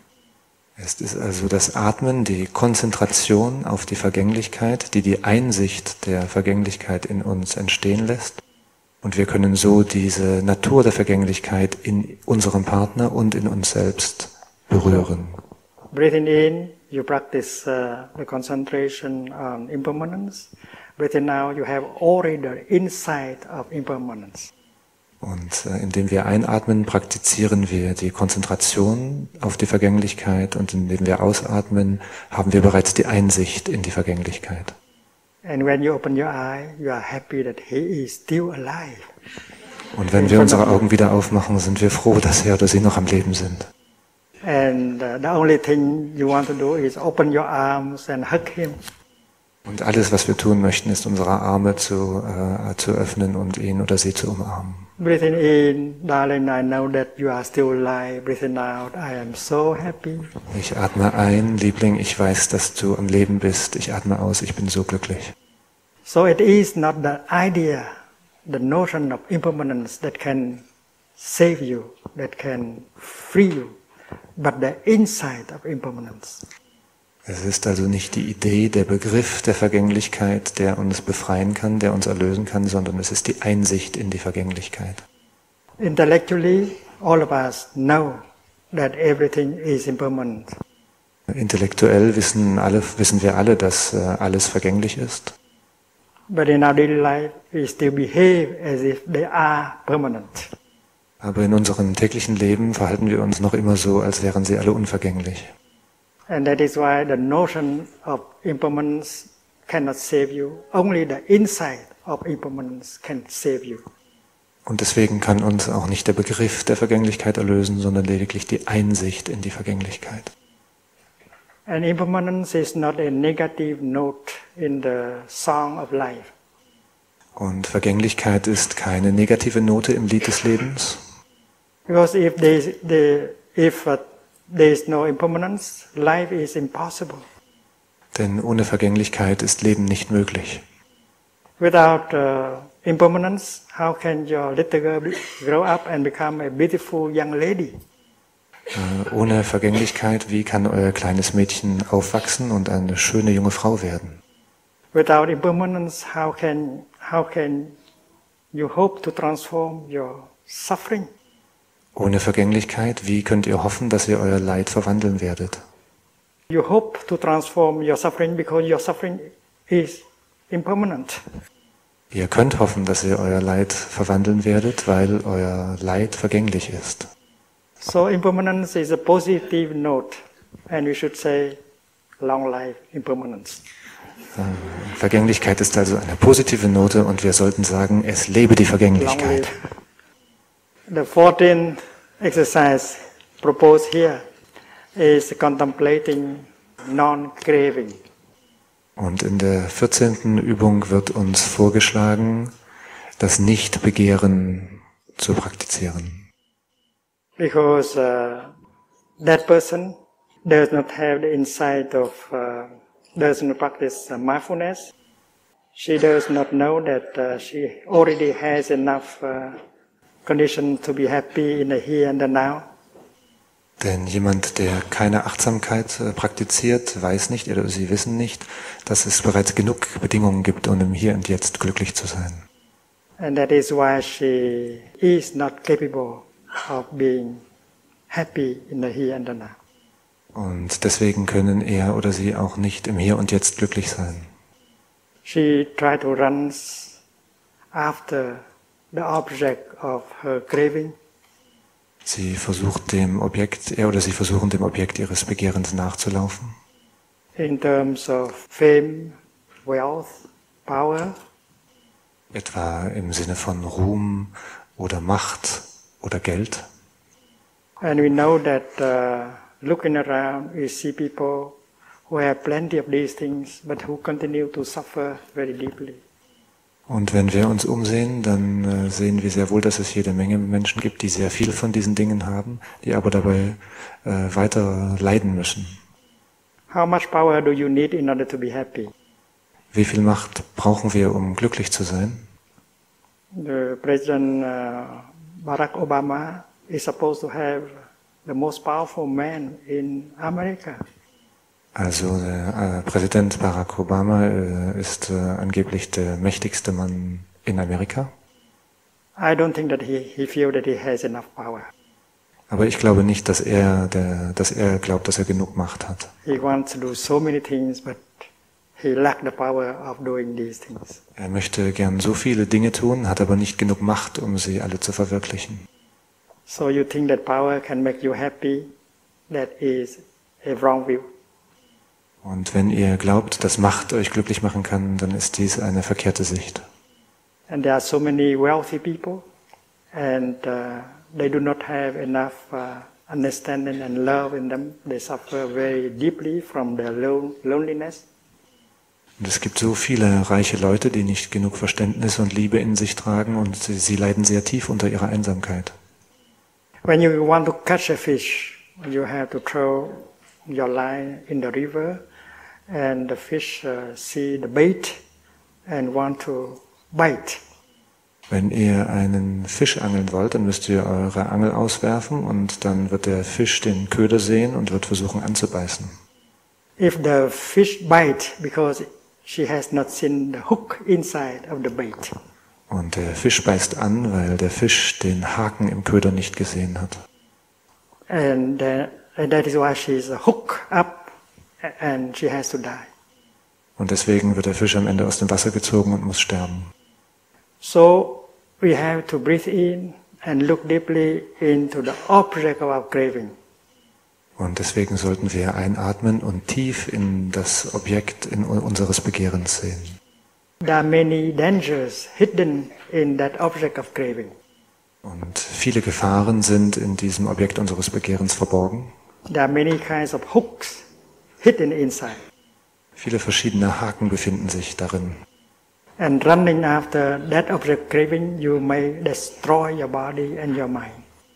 Speaker 2: Es ist also das Atmen, die Konzentration auf die Vergänglichkeit, die die Einsicht der Vergänglichkeit in uns entstehen lässt. Und wir können so diese Natur der Vergänglichkeit in unserem Partner und in uns selbst berühren.
Speaker 1: Breathing in, you practice uh, the concentration on impermanence. Breathing out, you have already the insight of impermanence.
Speaker 2: Und äh, indem wir einatmen, praktizieren wir die Konzentration auf die Vergänglichkeit, und indem wir ausatmen, haben wir bereits die Einsicht in die Vergänglichkeit.
Speaker 1: And when you open your eye, you are happy that he is still alive.
Speaker 2: Und wenn wir unsere Augen wieder aufmachen, sind wir froh, dass er oder sie noch am Leben sind.
Speaker 1: And uh, the only thing you want to do is open your arms and hug him.
Speaker 2: Und alles, was wir tun möchten, ist, unsere Arme zu, äh, zu öffnen und ihn oder sie zu umarmen.
Speaker 1: Breathing in, darling, I know that you are still alive. Breathing out, I am so happy.
Speaker 2: Ich atme ein, Liebling, ich weiß, dass du am Leben bist. Ich atme aus, ich bin so glücklich.
Speaker 1: So it is not the idea, the notion of impermanence that can save you, that can free you, but the insight of impermanence.
Speaker 2: Es ist also nicht die Idee, der Begriff der Vergänglichkeit, der uns befreien kann, der uns erlösen kann, sondern es ist die Einsicht in die Vergänglichkeit.
Speaker 1: Intellectually, all of us know that everything is impermanent.
Speaker 2: Intellektuell wissen, alle, wissen wir alle, dass äh, alles vergänglich ist.
Speaker 1: But in our daily life, we still behave as if they are permanent.
Speaker 2: Aber in unserem täglichen Leben verhalten wir uns noch immer so, als wären sie alle unvergänglich.
Speaker 1: And that is why the notion of impermanence cannot save you. Only the insight of impermanence can save you.
Speaker 2: Und deswegen kann uns auch nicht der Begriff der Vergänglichkeit erlösen, sondern lediglich die Einsicht in die Vergänglichkeit.
Speaker 1: And impermanence is not a negative note in the song of life.
Speaker 2: Und Vergänglichkeit ist keine negative Note im Lied des Lebens.
Speaker 1: Because if there is, there, if uh, there is no impermanence, life is impossible.
Speaker 2: Denn ohne Vergänglichkeit ist Leben nicht möglich.
Speaker 1: Without uh, impermanence, how can your little girl grow up and become a beautiful young lady?
Speaker 2: Äh, ohne Vergänglichkeit, wie kann euer kleines Mädchen aufwachsen und eine schöne junge Frau werden?
Speaker 1: Without impermanence, how can how can you hope to transform your suffering?
Speaker 2: Ohne Vergänglichkeit, wie könnt ihr hoffen, dass ihr euer Leid verwandeln werdet?
Speaker 1: You hope to transform your suffering because your suffering is impermanent.
Speaker 2: Ihr könnt hoffen, dass ihr euer Leid verwandeln werdet, weil euer Leid vergänglich ist.
Speaker 1: So impermanence is a positive note, and we should say, long life impermanence.
Speaker 2: Äh, Vergänglichkeit ist also eine positive Note und wir sollten sagen, es lebe die Vergänglichkeit.
Speaker 1: The fourteenth exercise proposed here is contemplating non-craving.
Speaker 2: Und in der vierzehnten Übung wird uns vorgeschlagen, das Nichtbegehren zu praktizieren.
Speaker 1: Because uh, that person does not have the insight of, uh, does not practice uh, mindfulness. She does not know that uh, she already has enough uh, condition to be happy in the here and the now.
Speaker 2: Denn jemand, der keine Achtsamkeit äh, praktiziert, weiß nicht, oder sie wissen nicht, dass es bereits genug Bedingungen gibt, um im Hier und Jetzt glücklich zu sein.
Speaker 1: And that is why she is not capable of being happy in the here and the now.
Speaker 2: Und deswegen können er oder sie auch nicht im Hier und Jetzt glücklich sein.
Speaker 1: She tried to run after the object of her craving.
Speaker 2: Sie versucht dem Objekt, er oder sie versuchen dem Objekt ihres Begehrens nachzulaufen.
Speaker 1: In terms of fame, wealth, power.
Speaker 2: Etwa im Sinne von Ruhm oder Macht oder Geld.
Speaker 1: And we know that uh, looking around, we see people who have plenty of these things, but who continue to suffer very deeply.
Speaker 2: Und wenn wir uns umsehen, dann äh, sehen wir sehr wohl, dass es jede Menge Menschen gibt, die sehr viel von diesen Dingen haben, die aber dabei äh, weiter leiden müssen.
Speaker 1: How much power do you need in order to be happy?
Speaker 2: Wie viel Macht brauchen wir, um glücklich zu sein?
Speaker 1: The President uh, Barack Obama is supposed to have the most powerful man in America.
Speaker 2: Also der äh, Präsident Barack Obama äh, ist äh, angeblich der mächtigste Mann in Amerika.
Speaker 1: I don't think that he, he feels that he has enough power.
Speaker 2: Aber ich glaube nicht, dass er, der, dass er glaubt, dass er genug Macht hat.
Speaker 1: He wants to do so many things, but he lacks the power of doing these things.
Speaker 2: Er möchte gern so viele Dinge tun, hat aber nicht genug Macht, um sie alle zu verwirklichen.
Speaker 1: So you think that power can make you happy? That is a wrong view.
Speaker 2: Und wenn ihr glaubt, dass Macht euch glücklich machen kann, dann ist dies eine verkehrte Sicht.
Speaker 1: And there are so many wealthy people, and uh, they do not have enough uh, understanding and love in them. They suffer very deeply from their lon- loneliness.
Speaker 2: Und es gibt so viele reiche Leute, die nicht genug Verständnis und Liebe in sich tragen und sie, sie leiden sehr tief unter ihrer Einsamkeit.
Speaker 1: When you want to catch a fish, you have to throw your line in the river, and the fish uh, see the bait and want to bite.
Speaker 2: Wenn ihr einen Fisch angeln wollt, dann müsst ihr eure Angel auswerfen und dann wird der Fisch den Köder sehen und wird versuchen anzubeißen.
Speaker 1: If the fish bite because she has not seen the hook inside of the bait.
Speaker 2: Und der Fisch beißt an, weil der Fisch den Haken im Köder nicht gesehen hat.
Speaker 1: And uh, And that is why she is hooked up and she has to die.
Speaker 2: Und deswegen wird der Fisch am Ende aus dem Wasser gezogen und muss sterben.
Speaker 1: So we have to breathe in and look deeply into the object of our craving.
Speaker 2: Und deswegen sollten wir einatmen und tief in das Objekt in unseres Begehrens sehen.
Speaker 1: There are many dangers hidden in that object of craving.
Speaker 2: Und viele Gefahren sind in diesem Objekt unseres Begehrens verborgen.
Speaker 1: There are many kinds of hooks hidden inside.
Speaker 2: Viele verschiedene Haken befinden sich darin.
Speaker 1: And running after that object craving, you may destroy your body and your mind.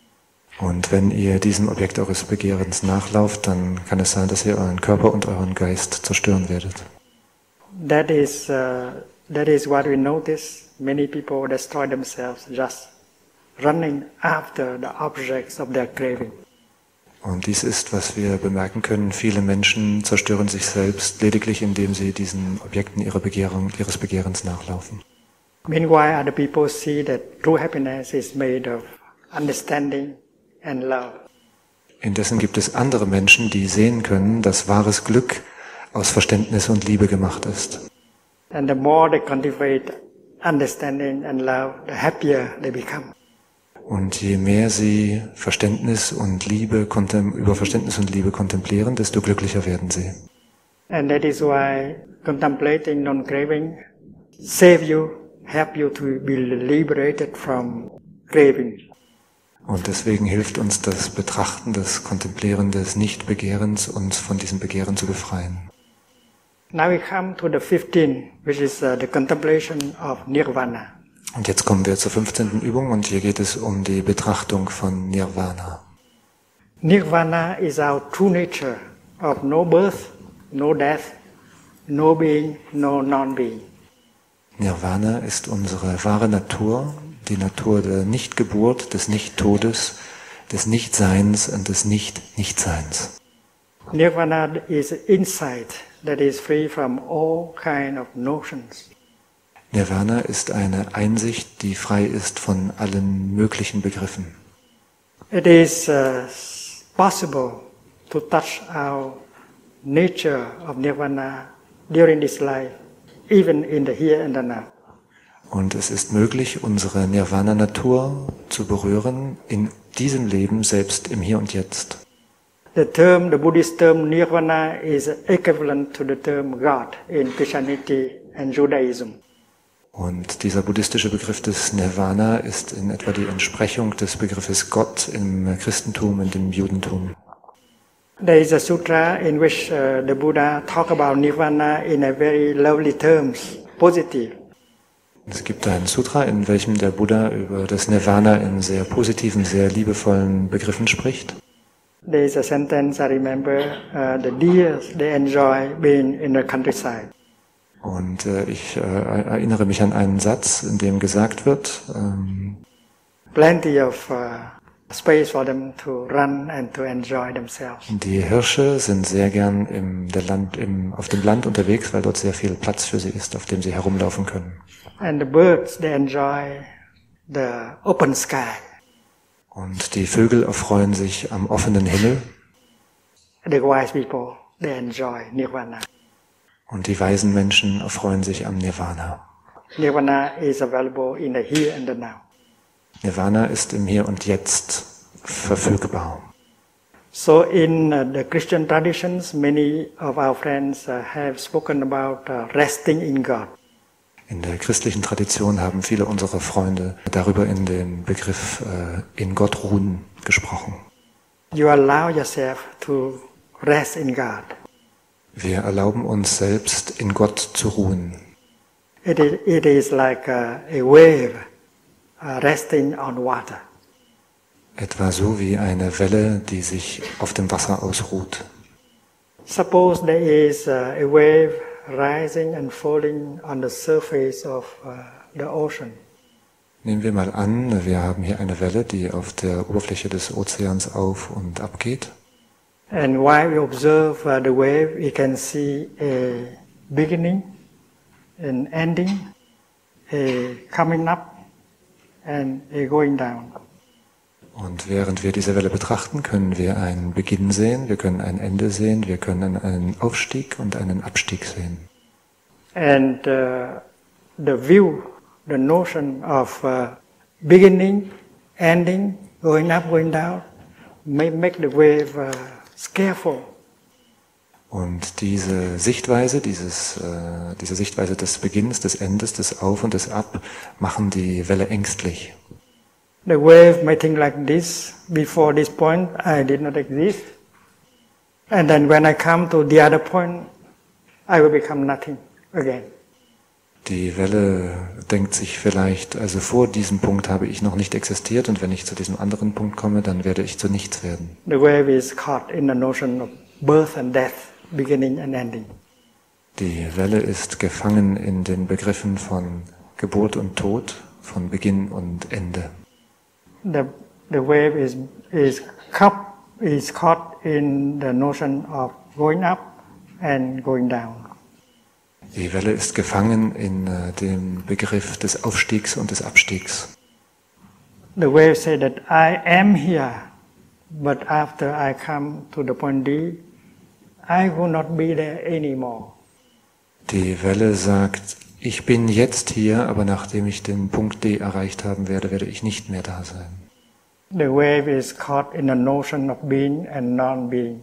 Speaker 2: Und wenn ihr diesem Objekt eures Begehrens nachlauft, dann kann es sein, dass ihr euren Körper und euren Geist zerstören werdet.
Speaker 1: That is, uh, that is what we notice. Many people destroy themselves just running after the objects of their craving.
Speaker 2: Und dies ist, was wir bemerken können. Viele Menschen zerstören sich selbst, lediglich indem sie diesen Objekten ihrer Begehrung, ihres Begehrens nachlaufen.
Speaker 1: Meanwhile, other people see that true happiness is made of understanding and love.
Speaker 2: Indessen gibt es andere Menschen, die sehen können, dass wahres Glück aus Verständnis und Liebe gemacht ist.
Speaker 1: And the more they cultivate understanding and love, the happier they become.
Speaker 2: Und je mehr sie Verständnis und Liebe über Verständnis und Liebe kontemplieren, desto glücklicher werden sie.
Speaker 1: And that is why contemplating non-craving save you, help you to be liberated from craving.
Speaker 2: Und deswegen hilft uns das Betrachten, das Kontemplieren des Nichtbegehrens, uns von diesem Begehren zu befreien.
Speaker 1: Now we come to the fifteenth, which is uh, the contemplation of Nirvana.
Speaker 2: Und jetzt kommen wir zur fünfzehnten Übung und hier geht es um die Betrachtung von Nirvana.
Speaker 1: Nirvana is our true nature of no birth, no death, no being, no non-being.
Speaker 2: Nirvana ist unsere wahre Natur, die Natur der Nichtgeburt, des Nichttodes, des Nichtseins und des Nicht-Nichtseins.
Speaker 1: Nirvana is insight that is free from all kind of notions.
Speaker 2: Nirvana ist eine Einsicht, die frei ist von allen möglichen Begriffen.
Speaker 1: It is uh, possible to touch our nature of Nirvana during this life, even in the here and the now.
Speaker 2: Und es ist möglich, unsere Nirvana-Natur zu berühren in diesem Leben, selbst im Hier und Jetzt.
Speaker 1: The term, the Buddhist term Nirvana is equivalent to the term God in Christianity and Judaism.
Speaker 2: Und dieser buddhistische Begriff des Nirvana ist in etwa die Entsprechung des Begriffes Gott im Christentum und im Judentum.
Speaker 1: There is a sutra in which uh, the Buddha talk about Nirvana in a very lovely terms, positive.
Speaker 2: Es gibt ein Sutra, in welchem der Buddha über das Nirvana in sehr positiven, sehr liebevollen Begriffen spricht.
Speaker 1: There is a sentence I remember, uh, the deer, they enjoy being in the countryside.
Speaker 2: Und äh, ich äh, erinnere mich an einen Satz, in dem gesagt wird, ähm,
Speaker 1: plenty of uh, space for them to run and to enjoy themselves.
Speaker 2: Die Hirsche sind sehr gern im, der Land, im, auf dem Land unterwegs, weil dort sehr viel Platz für sie ist, auf dem sie herumlaufen können.
Speaker 1: And the birds, they enjoy the open sky.
Speaker 2: Und die Vögel erfreuen sich am offenen Himmel.
Speaker 1: The wise people, they enjoy Nirvana.
Speaker 2: Und die weisen Menschen erfreuen sich am Nirvana.
Speaker 1: Nirvana is available in the here and the now.
Speaker 2: Nirvana ist im Hier und Jetzt verfügbar.
Speaker 1: So in uh, the Christian traditions, many of our friends uh, have spoken about uh, resting in God.
Speaker 2: In der christlichen Tradition haben viele unserer Freunde darüber in dem Begriff äh, in Gott ruhen gesprochen.
Speaker 1: You allow yourself to rest in God.
Speaker 2: Wir erlauben uns selbst, in Gott zu ruhen.
Speaker 1: It is, it is like a, a wave uh, resting on water.
Speaker 2: Etwa so wie eine Welle, die sich auf dem Wasser ausruht.
Speaker 1: Suppose there is uh, a wave rising and falling on the surface of uh, the ocean.
Speaker 2: Nehmen wir mal an, wir haben hier eine Welle, die auf der Oberfläche des Ozeans auf und ab geht.
Speaker 1: And while we observe uh, the wave, we can see a beginning, an ending, a coming up, and a going down.
Speaker 2: Und während wir diese Welle betrachten, können wir einen Beginn sehen, wir können ein Ende sehen, wir können einen Aufstieg und einen Abstieg sehen.
Speaker 1: And uh, the view, the notion of uh, beginning, ending, going up, going down, may make the wave uh, scareful.
Speaker 2: Und diese Sichtweise, dieses, äh, diese Sichtweise des Beginns, des Endes, des Auf und des Ab, machen die Welle ängstlich.
Speaker 1: The wave may think like this, before this point I did not exist. And then when I come to the other point, I will become nothing again.
Speaker 2: Die Welle denkt sich vielleicht, also vor diesem Punkt habe ich noch nicht existiert und wenn ich zu diesem anderen Punkt komme, dann werde ich zu nichts werden.
Speaker 1: The wave is caught in the notion of birth and death, beginning and ending.
Speaker 2: Die Welle ist gefangen in den Begriffen von Geburt und Tod, von Beginn und Ende.
Speaker 1: The, the wave is, is, caught, is caught in the notion of going up and going down.
Speaker 2: Die Welle ist gefangen in äh, dem Begriff des Aufstiegs und des Abstiegs.
Speaker 1: The wave said that I am here, but after I come to the point D, I will not be there anymore.
Speaker 2: Die Welle sagt, ich bin jetzt hier, aber nachdem ich den Punkt D erreicht haben werde, werde ich nicht mehr da sein.
Speaker 1: The wave is caught in the notion of being and non-being.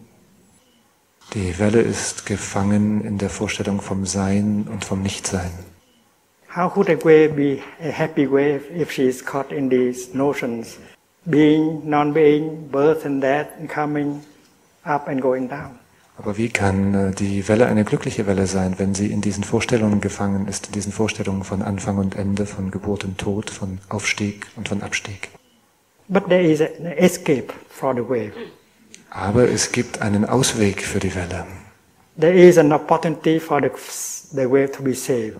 Speaker 2: Die Welle ist gefangen in der Vorstellung vom Sein und vom Nichtsein.
Speaker 1: How could a wave be a happy wave if she is caught in these notions? Being, non-being, birth and death, and coming up and going down.
Speaker 2: Aber wie kann die Welle eine glückliche Welle sein, wenn sie in diesen Vorstellungen gefangen ist, in diesen Vorstellungen von Anfang und Ende, von Geburt und Tod, von Aufstieg und von Abstieg?
Speaker 1: But there is an escape for the wave.
Speaker 2: Aber es gibt einen Ausweg für die Welle.
Speaker 1: There is an opportunity for the, the wave to be saved.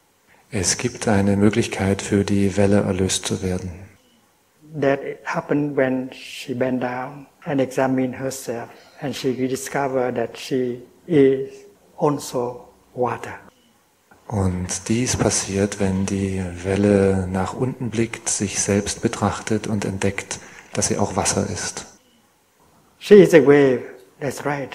Speaker 2: Es gibt eine Möglichkeit für die Welle erlöst zu werden.
Speaker 1: That happened when she bent down and examined herself, and she discovered that she is also water.
Speaker 2: Und dies passiert, wenn die Welle nach unten blickt, sich selbst betrachtet und entdeckt, dass sie auch Wasser ist.
Speaker 1: She is a wave, that's right,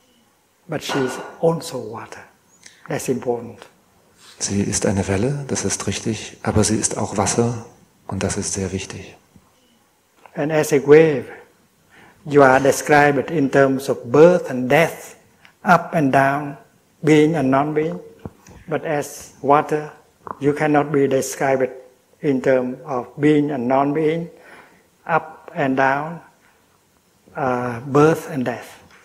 Speaker 1: but she is also water. That's important.
Speaker 2: Sie ist eine Welle, das ist richtig, aber sie ist auch Wasser und das ist sehr wichtig.
Speaker 1: And as a wave, you are described in terms of birth and death, up and down, being and non-being. But as water, you cannot be described in terms of being and non-being, up and down, uh, birth and death.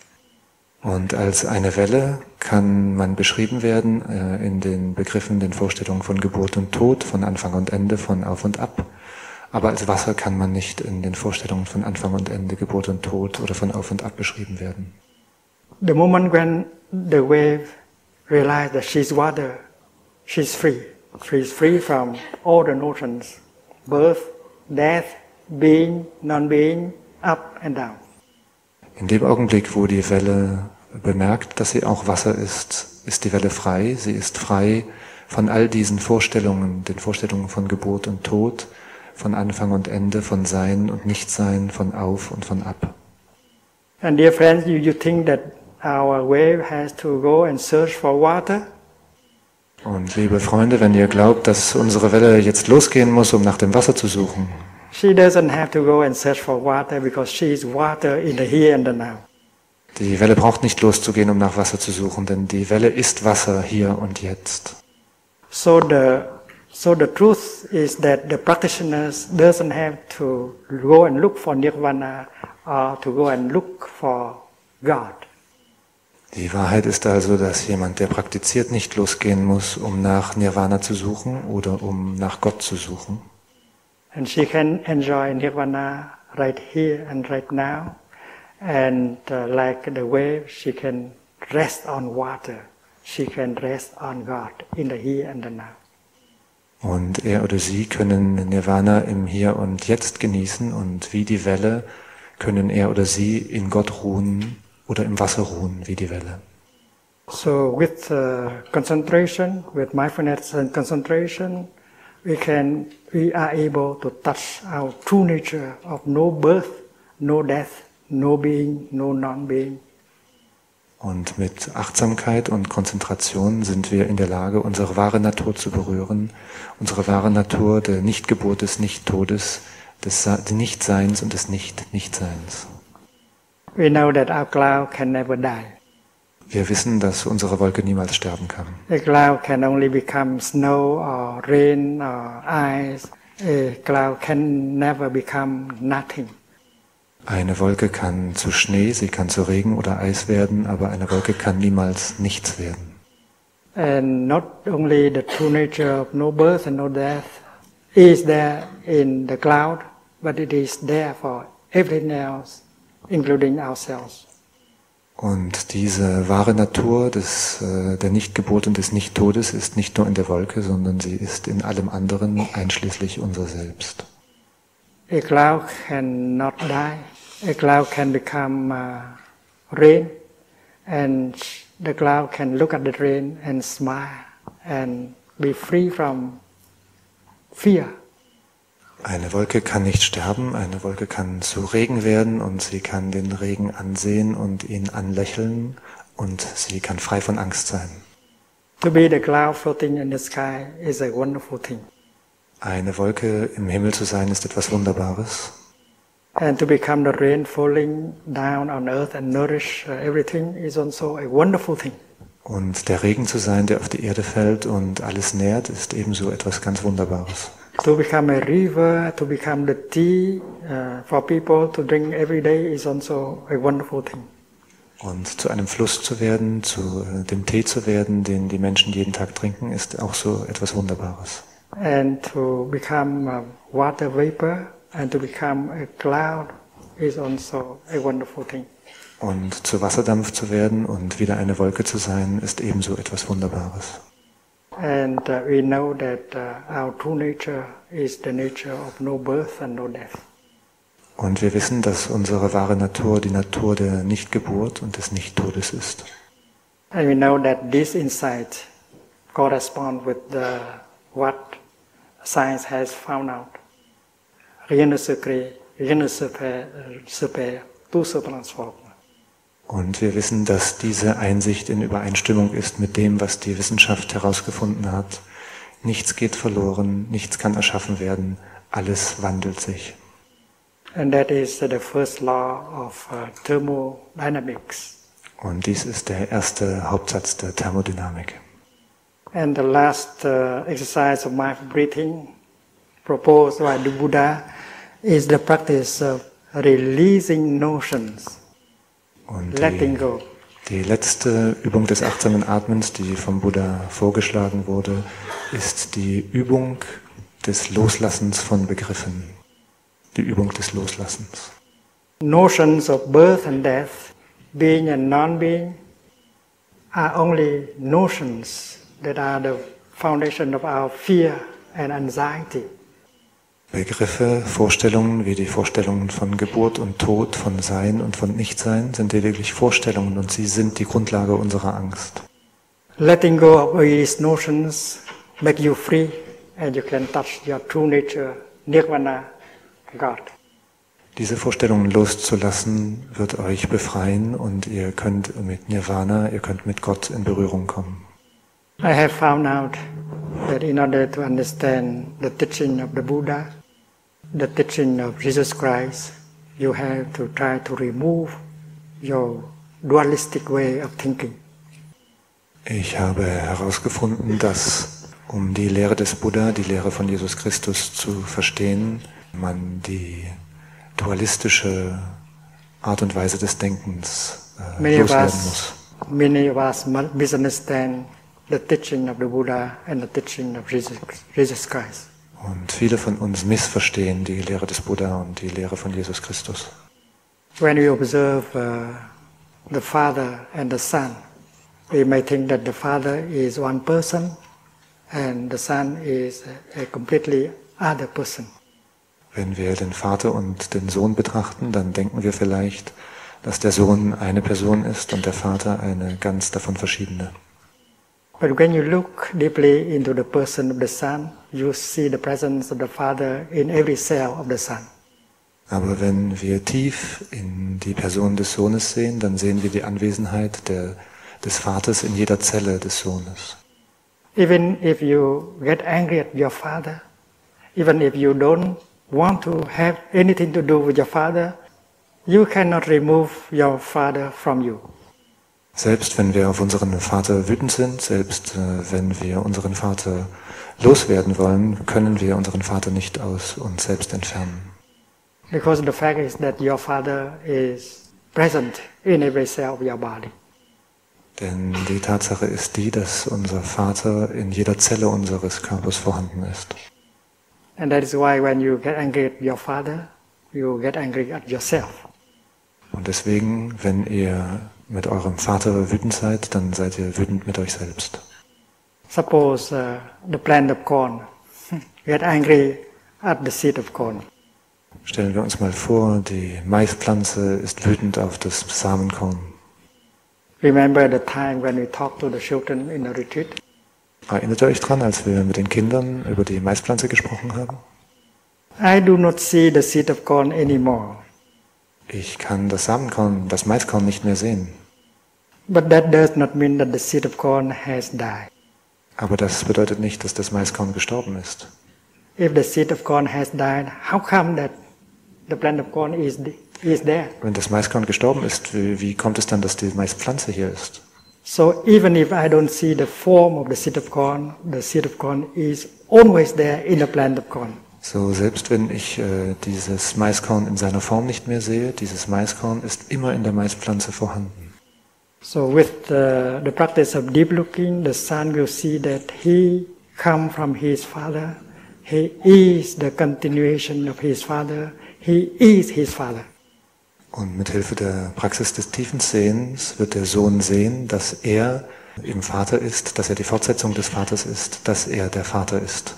Speaker 2: Und als eine Welle kann man beschrieben werden äh, in den Begriffen, den Vorstellungen von Geburt und Tod, von Anfang und Ende, von Auf und Ab. Aber als Wasser kann man nicht in den Vorstellungen von Anfang und Ende, Geburt und Tod oder von Auf und Ab beschrieben werden.
Speaker 1: The moment when the wave realizes that she's water, she's free. She's free from all the notions, birth, death, being, non-being, up and down.
Speaker 2: In dem Augenblick, wo die Welle bemerkt, dass sie auch Wasser ist, ist die Welle frei. Sie ist frei von all diesen Vorstellungen, den Vorstellungen von Geburt und Tod, von Anfang und Ende, von Sein und Nichtsein, von Auf und von Ab.
Speaker 1: And dear friends, you, you think that our wave has to go and search for water?
Speaker 2: Und liebe Freunde, wenn ihr glaubt, dass unsere Welle jetzt losgehen muss, um nach dem Wasser zu suchen,
Speaker 1: she doesn't have to go and search for water because she is water in the here and the now.
Speaker 2: Die Welle braucht nicht loszugehen, um nach Wasser zu suchen, denn die Welle ist Wasser hier und jetzt.
Speaker 1: So the so the truth is that the practitioners doesn't have to go and look for nirvana or to go and look for God.
Speaker 2: Die Wahrheit ist also, dass jemand, der praktiziert, nicht losgehen muss, um nach Nirvana zu suchen oder um nach Gott zu suchen.
Speaker 1: And she can enjoy nirvana right here and right now. And uh, like the wave, she can rest on water. She can rest on God in the here and the now.
Speaker 2: Und er oder sie können Nirvana im Hier und Jetzt genießen und wie die Welle können er oder sie in Gott ruhen oder im Wasser ruhen wie die Welle.
Speaker 1: So with uh, concentration, with mindfulness and concentration, we can we are able to touch our true nature of no birth, no death, no being, no non-being.
Speaker 2: Und mit Achtsamkeit und Konzentration sind wir in der Lage, unsere wahre Natur zu berühren, unsere wahre Natur der Nichtgeburt, des Nichttodes, des Nichtseins und des Nicht-Nichtseins.
Speaker 1: We know that our cloud can never die.
Speaker 2: Wir wissen, dass unsere Wolke niemals sterben kann.
Speaker 1: A cloud can only become snow or rain or ice. A cloud can never become nothing.
Speaker 2: Eine Wolke kann zu Schnee, sie kann zu Regen oder Eis werden, aber eine Wolke kann niemals nichts werden.
Speaker 1: And not only the true nature of no birth and no death is there in the cloud, but it is there for everything else, including ourselves.
Speaker 2: Und diese wahre Natur des, äh, der Nichtgeburt und des Nichttodes ist nicht nur in der Wolke, sondern sie ist in allem anderen, einschließlich unser Selbst.
Speaker 1: A cloud cannot die. A cloud can become uh, rain, and the cloud can look at the rain and smile and be free from fear.
Speaker 2: Eine Wolke kann nicht sterben, eine Wolke kann zu Regen werden und sie kann den Regen ansehen und ihn anlächeln und sie kann frei von Angst sein.
Speaker 1: To be the cloud floating in the sky is a wonderful thing.
Speaker 2: Eine Wolke im Himmel zu sein ist etwas Wunderbares.
Speaker 1: And to become the rain falling down on earth and nourish everything is also a wonderful thing.
Speaker 2: Und der Regen zu sein, der auf die Erde fällt und alles nährt, ist ebenso etwas ganz Wunderbares.
Speaker 1: To become a river, to become the tea uh, for people to drink every day is also a wonderful thing.
Speaker 2: Und zu einem Fluss zu werden, zu äh, dem Tee zu werden, den die Menschen jeden Tag trinken, ist auch so etwas Wunderbares.
Speaker 1: And to become uh, water vapor and to become a cloud is also a wonderful thing.
Speaker 2: Und zu Wasserdampf zu werden und wieder eine Wolke zu sein, ist ebenso etwas Wunderbares.
Speaker 1: And uh, we know that uh, our true nature is the nature of no birth and no death.
Speaker 2: Und wir wissen, dass unsere wahre Natur die Natur der Nichtgeburt und des Nichttodes ist.
Speaker 1: And we know that this insight corresponds with the, what science has found out. Rien ne se crée, rien ne se perd, se perd, tout se transforme.
Speaker 2: Und wir wissen, dass diese Einsicht in Übereinstimmung ist mit dem, was die Wissenschaft herausgefunden hat. Nichts geht verloren, nichts kann erschaffen werden, alles wandelt sich.
Speaker 1: And that is the first law of uh, thermodynamics.
Speaker 2: Und dies ist der erste Hauptsatz der Thermodynamik.
Speaker 1: And the last uh, exercise of mindful breathing proposed by the Buddha is the practice of releasing notions.
Speaker 2: Und
Speaker 1: Letting
Speaker 2: die,
Speaker 1: go.
Speaker 2: die letzte Übung des achtsamen Atmens, die vom Buddha vorgeschlagen wurde, ist die Übung des Loslassens von Begriffen. Die Übung des Loslassens.
Speaker 1: Notions of birth and death, being and non-being, are only notions that are the foundation of our fear and anxiety.
Speaker 2: Begriffe, Vorstellungen wie die Vorstellungen von Geburt und Tod, von Sein und von Nichtsein sind lediglich Vorstellungen und sie sind die Grundlage unserer Angst.
Speaker 1: Letting go of these notions make you free and you can touch your true nature, Nirvana, God.
Speaker 2: Diese Vorstellungen loszulassen wird euch befreien und ihr könnt mit Nirvana, ihr könnt mit Gott in Berührung kommen.
Speaker 1: I have found out that in order to understand the teaching of the Buddha, the teaching of Jesus Christ, you have to try to remove your dualistic way of thinking.
Speaker 2: Ich habe herausgefunden, dass um die Lehre des Buddha, die Lehre von Jesus Christus zu verstehen, man die dualistische Art und Weise des Denkens äh,
Speaker 1: Many of
Speaker 2: loswerden
Speaker 1: us,
Speaker 2: muss.
Speaker 1: many of us misunderstand the teaching of the Buddha and the teaching of Jesus, Jesus Christ.
Speaker 2: Und viele von uns missverstehen die Lehre des Buddha und die Lehre von Jesus Christus.
Speaker 1: When we observe uh, the Father and the Son, we may think that the Father is one person and the Son is a, a completely other person.
Speaker 2: Wenn wir den Vater und den Sohn betrachten, dann denken wir vielleicht, dass der Sohn eine Person ist und der Vater eine ganz davon verschiedene.
Speaker 1: But when you look deeply into the person of the Son, you see the presence of the Father in every cell of the Son.
Speaker 2: Aber wenn wir tief in die Person des Sohnes sehen, dann sehen wir die Anwesenheit der, des Vaters in jeder Zelle des Sohnes.
Speaker 1: Even if you get angry at your father, even if you don't want to have anything to do with your father, you cannot remove your father from you.
Speaker 2: Selbst wenn wir auf unseren Vater wütend sind, selbst äh, wenn wir unseren Vater loswerden wollen, können wir unseren Vater nicht aus uns selbst entfernen.
Speaker 1: Because the fact is that your Father is present in every cell of your body.
Speaker 2: Denn die Tatsache ist die, dass unser Vater in jeder Zelle unseres Körpers vorhanden ist.
Speaker 1: And that is why when you get angry at your Father, you get angry at yourself.
Speaker 2: Und deswegen, wenn ihr mit eurem Vater wütend seid, dann seid ihr wütend mit euch selbst.
Speaker 1: Suppose uh, the plant of corn get angry at the seed of corn.
Speaker 2: Stellen wir uns mal vor, die Maispflanze ist wütend auf das Samenkorn.
Speaker 1: Remember the time when we talked to the children in the retreat?
Speaker 2: Erinnert ihr euch dran, als wir mit den Kindern über die Maispflanze gesprochen haben?
Speaker 1: I do not see the seed of corn anymore.
Speaker 2: Ich kann das Samenkorn, das Maiskorn nicht mehr sehen.
Speaker 1: But that does not mean that the seed of corn has died.
Speaker 2: Aber das bedeutet nicht, dass das Maiskorn gestorben ist.
Speaker 1: If the seed of corn has died, how come that the plant of corn is, is there?
Speaker 2: Wenn das Maiskorn gestorben ist, wie, wie kommt es dann, dass die Maispflanze hier ist?
Speaker 1: So even if I don't see the form of the seed of corn, the seed of corn is always there in the plant of corn.
Speaker 2: So selbst wenn ich äh, dieses Maiskorn in seiner Form nicht mehr sehe, dieses Maiskorn ist immer in der Maispflanze vorhanden.
Speaker 1: So with the, the practice of deep looking, the son will see that he come from his father. He is the continuation of his father. He is his father.
Speaker 2: Und mit Hilfe der Praxis des tiefen Sehens wird der Sohn sehen, dass er im Vater ist, dass er die Fortsetzung des Vaters ist, dass er der Vater ist.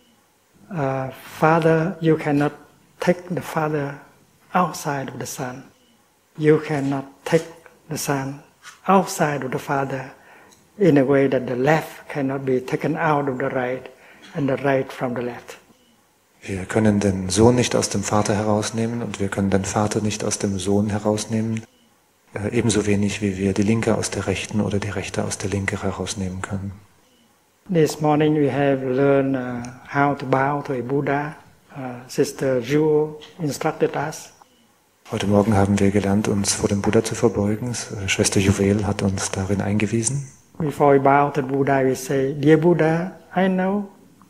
Speaker 1: Uh, father, you cannot take the father outside of the son. You cannot take the son outside of the father in a way that the left cannot be taken out of the right and the right from the left.
Speaker 2: Wir können den Sohn nicht aus dem Vater herausnehmen und wir können den Vater nicht aus dem Sohn herausnehmen, äh, ebenso wenig wie wir die Linke aus der Rechten oder die Rechte aus der Linke herausnehmen können.
Speaker 1: This morning we have learned uh, how to bow to a Buddha. Uh, Sister Zhu instructed us.
Speaker 2: Heute Morgen haben wir gelernt, uns vor dem Buddha zu verbeugen. Schwester Juwel hat uns darin eingewiesen.
Speaker 1: Before we bow to the Buddha, we say, "Dear Buddha, I know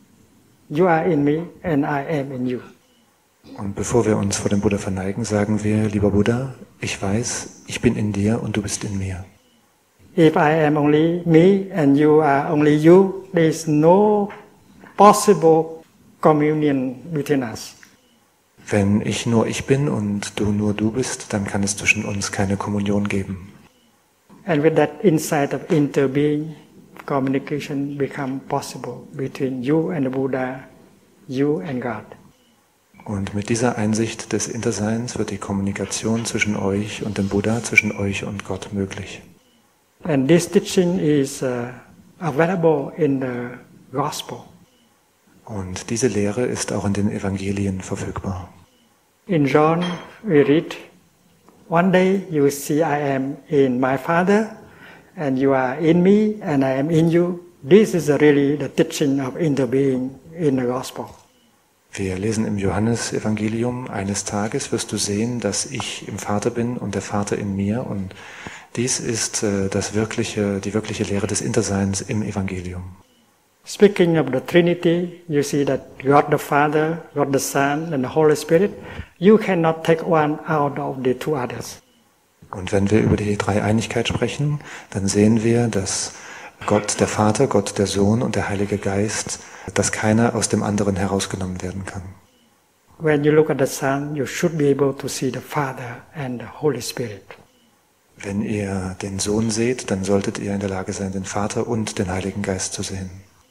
Speaker 1: you are in me and I am in you."
Speaker 2: Und bevor wir uns vor dem Buddha verneigen, sagen wir, lieber Buddha, ich weiß, ich bin in dir und du bist in mir.
Speaker 1: If I am only me and you are only you, there is no possible communion between us.
Speaker 2: Wenn ich nur ich bin und du nur du bist, dann kann es zwischen uns keine Kommunion geben.
Speaker 1: And with that insight of interbeing, communication become possible between you and the Buddha, you and God.
Speaker 2: Und mit dieser Einsicht des Interseins wird die Kommunikation zwischen euch und dem Buddha, zwischen euch und Gott möglich.
Speaker 1: And this teaching is uh, available in the Gospel.
Speaker 2: Und diese Lehre ist auch in den Evangelien verfügbar.
Speaker 1: In John, we read, "One day you will see I am in my Father, and you are in me, and I am in you." This is really the teaching of interbeing in the Gospel.
Speaker 2: Wir lesen im Johannesevangelium, eines Tages wirst du sehen, dass ich im Vater bin und der Vater in mir. Und dies ist äh, das wirkliche, die wirkliche Lehre des Interseins im Evangelium.
Speaker 1: Speaking of the Trinity, you see that God the Father, God the Son, and the Holy Spirit, you cannot take one out of the two others.
Speaker 2: Und wenn wir über die Dreieinigkeit sprechen, dann sehen wir, dass Gott der Vater, Gott der Sohn und der Heilige Geist, dass keiner aus dem anderen herausgenommen werden kann.
Speaker 1: When you look at the Son, you should be able to see the Father and the Holy Spirit.
Speaker 2: Wenn ihr den Sohn seht, dann solltet ihr in der Lage sein, den Vater und den Heiligen Geist zu sehen.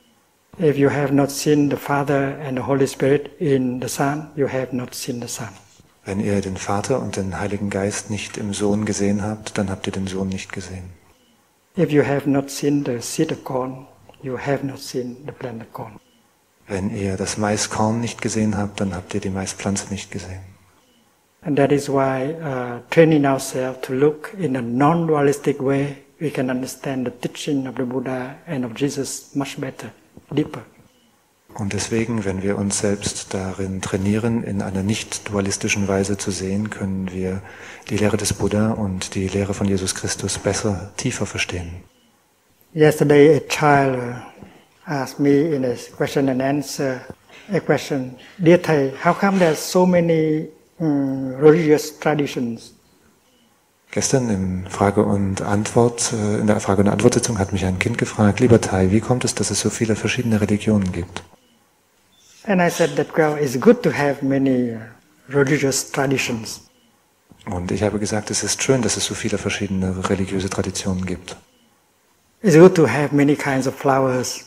Speaker 1: If you have not seen the Father and the Holy Spirit in the Son, you have not seen the Son.
Speaker 2: Wenn ihr den Vater und den Heiligen Geist nicht im Sohn gesehen habt, dann habt ihr den Sohn nicht gesehen.
Speaker 1: If you have not seen the seed of corn, you have not seen the plant of corn.
Speaker 2: Wenn ihr das Maiskorn nicht gesehen habt, dann habt ihr die Maispflanze nicht gesehen.
Speaker 1: And that is why uh, training ourselves to look in a non-dualistic way, we can understand the teaching of the Buddha and of Jesus much better, deeper.
Speaker 2: Und deswegen, wenn wir uns selbst darin trainieren, in einer nicht dualistischen Weise zu sehen, können wir die Lehre des Buddha und die Lehre von Jesus Christus besser, tiefer verstehen.
Speaker 1: Yesterday a child uh, asked me in a question and answer a question, "Dear Thầy, how come there are so many um, religious traditions.
Speaker 2: Gestern in Frage und Antwort, in der Frage- und Antwortsitzung hat mich ein Kind gefragt, lieber Tai, wie kommt es, dass es so viele verschiedene Religionen gibt?
Speaker 1: And I said that, well, it's good to have many religious traditions.
Speaker 2: Und ich habe gesagt, es ist schön, dass es so viele verschiedene religiöse Traditionen gibt.
Speaker 1: It's good to have many kinds of flowers.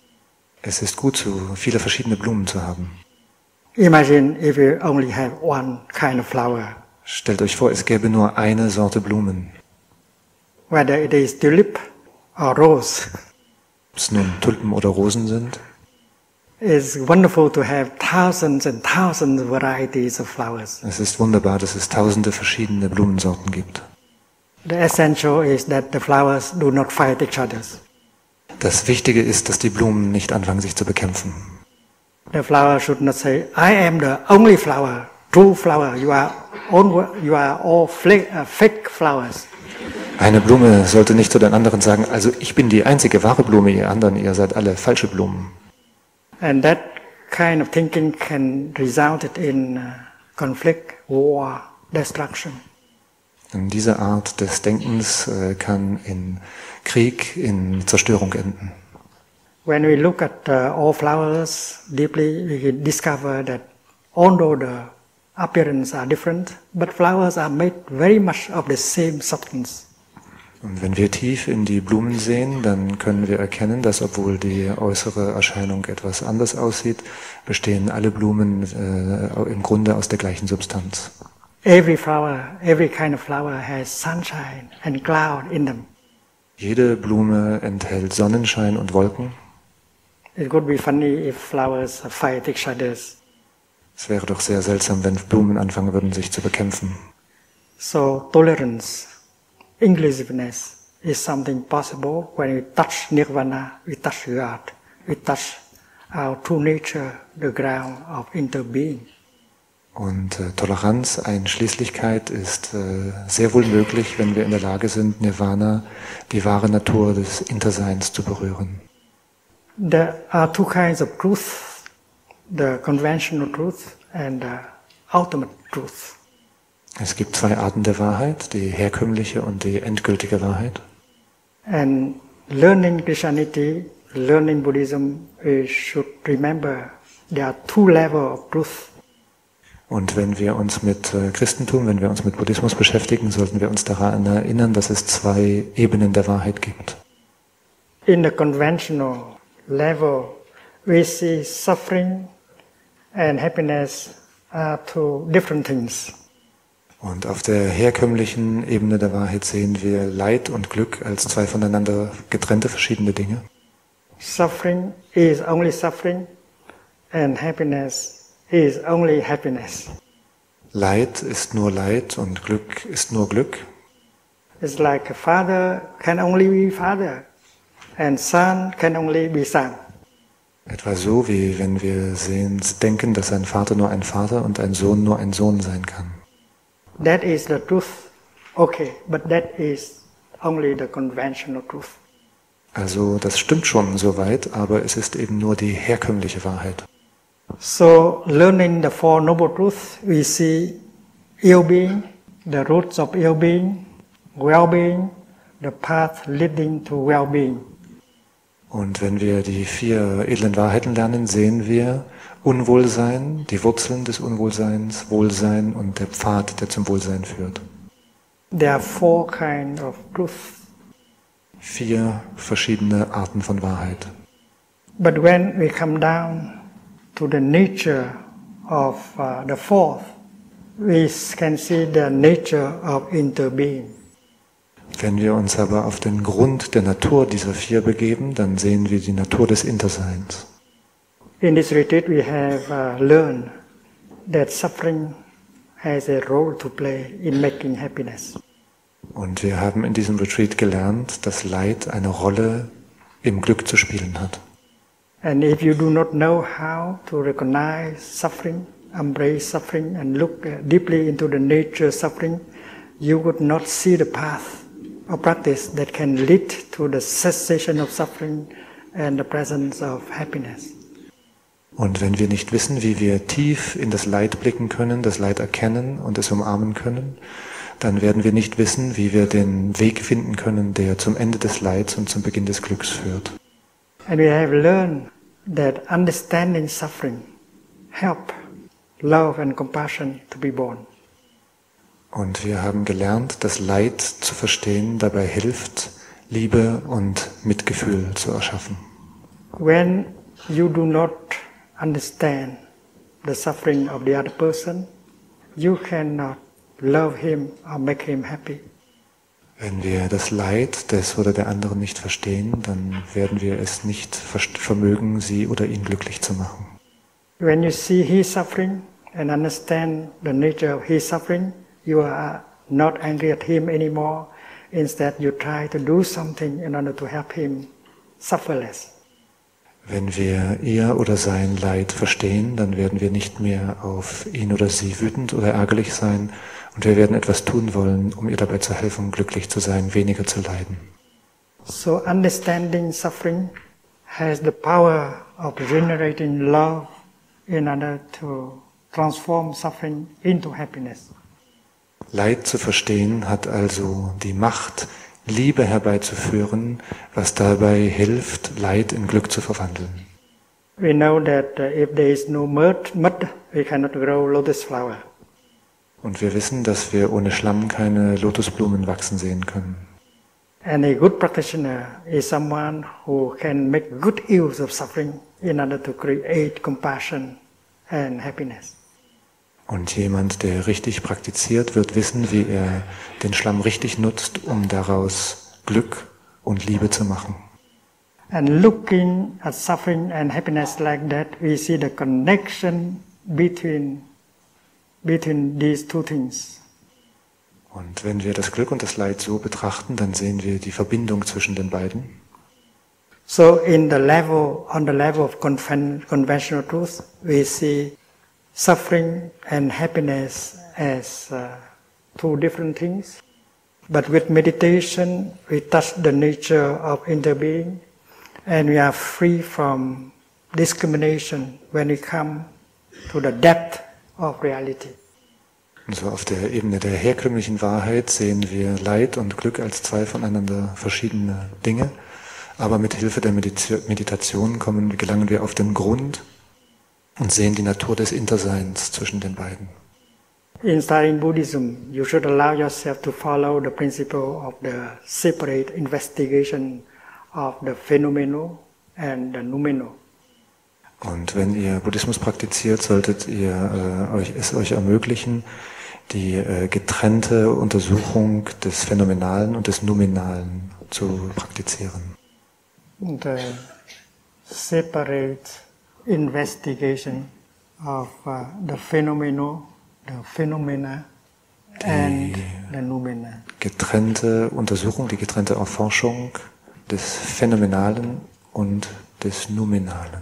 Speaker 2: Es ist gut, so viele verschiedene Blumen zu haben.
Speaker 1: Imagine if you only have one kind of flower.
Speaker 2: Stellt euch vor, es gäbe nur eine Sorte Blumen.
Speaker 1: Whether it is tulip or rose.
Speaker 2: Ob es nun Tulpen oder Rosen sind.
Speaker 1: It's wonderful to have thousands and thousands of varieties of flowers.
Speaker 2: Es ist wunderbar, dass es tausende verschiedene Blumensorten gibt.
Speaker 1: The essential is that the flowers do not fight each other.
Speaker 2: Das Wichtige ist, dass die Blumen nicht anfangen, sich zu bekämpfen.
Speaker 1: The flower should not say, I am the only flower, true flower. You are all, you are all fake flowers.
Speaker 2: Eine Blume sollte nicht zu den anderen sagen, also ich bin die einzige wahre Blume, ihr anderen, ihr seid alle falsche Blumen.
Speaker 1: And that kind of thinking can result in conflict, war, destruction.
Speaker 2: Und diese Art des Denkens äh, kann in Krieg, in Zerstörung enden.
Speaker 1: When we look at uh, all flowers deeply, we discover that although the appearance are different, but flowers are made very much of the same substance.
Speaker 2: Und wenn wir tief in die Blumen sehen, dann können wir erkennen, dass obwohl die äußere Erscheinung etwas anders aussieht, bestehen alle Blumen äh, im Grunde aus der gleichen Substanz.
Speaker 1: Every flower, every kind of flower has sunshine and cloud in them.
Speaker 2: Jede Blume enthält Sonnenschein und Wolken.
Speaker 1: It would be funny if flowers fight each other.
Speaker 2: Es wäre doch sehr seltsam, wenn Blumen anfangen würden, sich zu bekämpfen.
Speaker 1: So tolerance, inclusiveness is something possible when we touch nirvana, we touch God, we touch our true nature, the ground of interbeing.
Speaker 2: Und äh, Toleranz, Einschließlichkeit ist äh, sehr wohl möglich, wenn wir in der Lage sind, Nirvana, die wahre Natur des Interseins, zu berühren.
Speaker 1: There are two kinds of truth, the conventional truth and the ultimate truth.
Speaker 2: Es gibt zwei Arten der Wahrheit, die herkömmliche und die endgültige Wahrheit.
Speaker 1: And learning Christianity, learning Buddhism, we should remember there are two levels of truth.
Speaker 2: Und wenn wir uns mit äh, Christentum, wenn wir uns mit Buddhismus beschäftigen, sollten wir uns daran erinnern, dass es zwei Ebenen der Wahrheit gibt.
Speaker 1: In the conventional level, we see suffering and happiness are two different things.
Speaker 2: Und auf der herkömmlichen Ebene der Wahrheit sehen wir Leid und Glück als zwei voneinander getrennte verschiedene Dinge.
Speaker 1: Suffering is only suffering and happiness is only happiness.
Speaker 2: Leid ist nur Leid und Glück ist nur Glück.
Speaker 1: It's like a father can only be father and son can only be son.
Speaker 2: Etwa so, wie wenn wir sehen, denken, dass ein Vater nur ein Vater und ein Sohn nur ein Sohn sein kann.
Speaker 1: That is the truth. Okay, but that is only the conventional truth.
Speaker 2: Also das stimmt schon soweit, aber es ist eben nur die herkömmliche Wahrheit.
Speaker 1: So, learning the Four Noble Truths, we see ill-being, the roots of ill-being, well-being, the path leading to well-being.
Speaker 2: Und wenn wir die vier edlen Wahrheiten lernen, sehen wir Unwohlsein, die Wurzeln des Unwohlseins, Wohlsein und der Pfad, der zum Wohlsein führt.
Speaker 1: There are four kinds of truth.
Speaker 2: Vier verschiedene Arten von Wahrheit.
Speaker 1: But when we come down to the nature of uh, the fourth, we can see the nature of interbeing.
Speaker 2: Wenn wir uns aber auf den Grund der Natur dieser vier begeben, dann sehen wir die Natur des Interseins.
Speaker 1: In this retreat we have uh, learned that suffering has a role to play in making happiness.
Speaker 2: Und wir haben in diesem Retreat gelernt, dass Leid eine Rolle im Glück zu spielen hat.
Speaker 1: And if you do not know how to recognize suffering, embrace suffering, and look uh, deeply into the nature of suffering, you would not see the path of practice that can lead to the cessation of suffering and the presence of happiness.
Speaker 2: Und wenn wir nicht wissen, wie wir tief in das Leid blicken können, das Leid erkennen und es umarmen können, dann werden wir nicht wissen, wie wir den Weg finden können, der zum Ende des Leids und zum Beginn des Glücks führt.
Speaker 1: And we have learned that understanding suffering help love and compassion to be born.
Speaker 2: Und wir haben gelernt, dass Leid zu verstehen dabei hilft, Liebe und Mitgefühl zu erschaffen.
Speaker 1: When you do not understand the suffering of the other person, you cannot love him or make him happy.
Speaker 2: Wenn wir das Leid des oder der anderen nicht verstehen, dann werden wir es nicht vermögen, sie oder ihn glücklich zu machen.
Speaker 1: When you see his suffering and understand the nature of his suffering, you are not angry at him anymore. Instead, you try to do something in order to help him suffer less.
Speaker 2: Wenn wir ihr oder sein Leid verstehen, dann werden wir nicht mehr auf ihn oder sie wütend oder ärgerlich sein und wir werden etwas tun wollen, um ihr dabei zu helfen, glücklich zu sein, weniger zu leiden.
Speaker 1: So understanding suffering has the power of generating love in order to transform suffering into happiness.
Speaker 2: Leid zu verstehen hat also die Macht, Liebe herbeizuführen, was dabei hilft, Leid in Glück zu verwandeln.
Speaker 1: We know that uh, if there is no mud, mud, we cannot grow lotus flower.
Speaker 2: Und wir wissen, dass wir ohne Schlamm keine Lotusblumen wachsen sehen können.
Speaker 1: And a good practitioner is someone who can make good use of suffering in order to create compassion and happiness.
Speaker 2: Und jemand, der richtig praktiziert, wird wissen, wie er den Schlamm richtig nutzt, um daraus Glück und Liebe zu machen.
Speaker 1: And looking at suffering and happiness like that, we see the connection between, between these two things.
Speaker 2: Und wenn wir das Glück und das Leid so betrachten, dann sehen wir die Verbindung zwischen den beiden.
Speaker 1: So in the level, on the level of conven- conventional truth, we see suffering and happiness as uh, two different things. But with meditation, we touch the nature of interbeing, and we are free from discrimination when we come to the depth of reality.
Speaker 2: Also auf der Ebene der herkömmlichen Wahrheit sehen wir Leid und Glück als zwei voneinander verschiedene Dinge, aber mit Hilfe der Meditation kommen, gelangen wir auf den Grund und sehen die Natur des Interseins zwischen den beiden.
Speaker 1: In studying Buddhism, you should allow yourself to follow the principle of the separate investigation of the phenomenal and the noumenal.
Speaker 2: Und wenn ihr Buddhismus praktiziert, solltet ihr äh, euch, es euch ermöglichen, die äh, getrennte Untersuchung des Phänomenalen und des Noumenalen zu praktizieren.
Speaker 1: The separate investigation of uh, the phenomenal, the phenomena and the noumena.
Speaker 2: Getrennte Untersuchung, die getrennte Erforschung des Phänomenalen und des Noumenalen.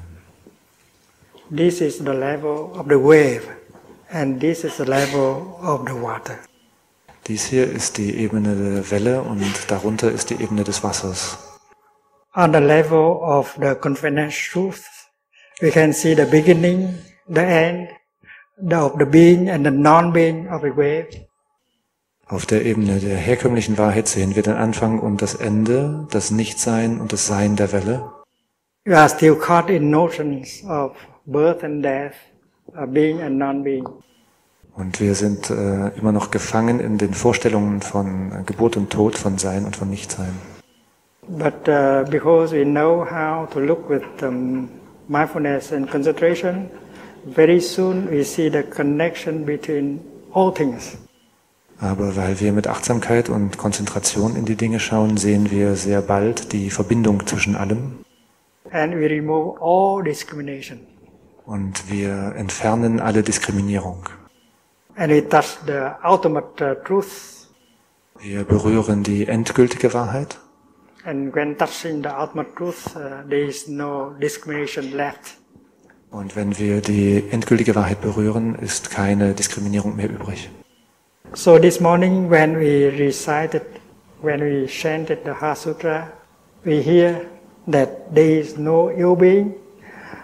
Speaker 1: This is the level of the wave, and this is the level of the water.
Speaker 2: Dies hier ist die Ebene der Welle und darunter ist die Ebene des Wassers.
Speaker 1: On the level of the conventional truth, we can see the beginning, the end, the, of the being and the non-being of a wave.
Speaker 2: Auf der Ebene der herkömmlichen Wahrheit sehen wir den Anfang und das Ende, das Nichtsein und das Sein der Welle.
Speaker 1: We are still caught in notions of birth and death, uh, being and non-being.
Speaker 2: Und wir sind äh, immer noch gefangen in den Vorstellungen von äh, Geburt und Tod, von Sein und von Nichtsein.
Speaker 1: But uh, because we know how to look with um, mindfulness and concentration, very soon we see the connection between all things.
Speaker 2: Aber weil wir mit Achtsamkeit und Konzentration in die Dinge schauen, sehen wir sehr bald die Verbindung zwischen allem.
Speaker 1: And we remove all discrimination.
Speaker 2: Und wir entfernen alle Diskriminierung.
Speaker 1: And we touch the ultimate uh, truth.
Speaker 2: Wir berühren die endgültige Wahrheit.
Speaker 1: And when touching the ultimate truth, uh, there is no discrimination left.
Speaker 2: Und wenn wir die endgültige Wahrheit berühren, ist keine Diskriminierung mehr übrig.
Speaker 1: So this morning when we recited, when we chanted the Heart Sutra, we hear that there is no ill being,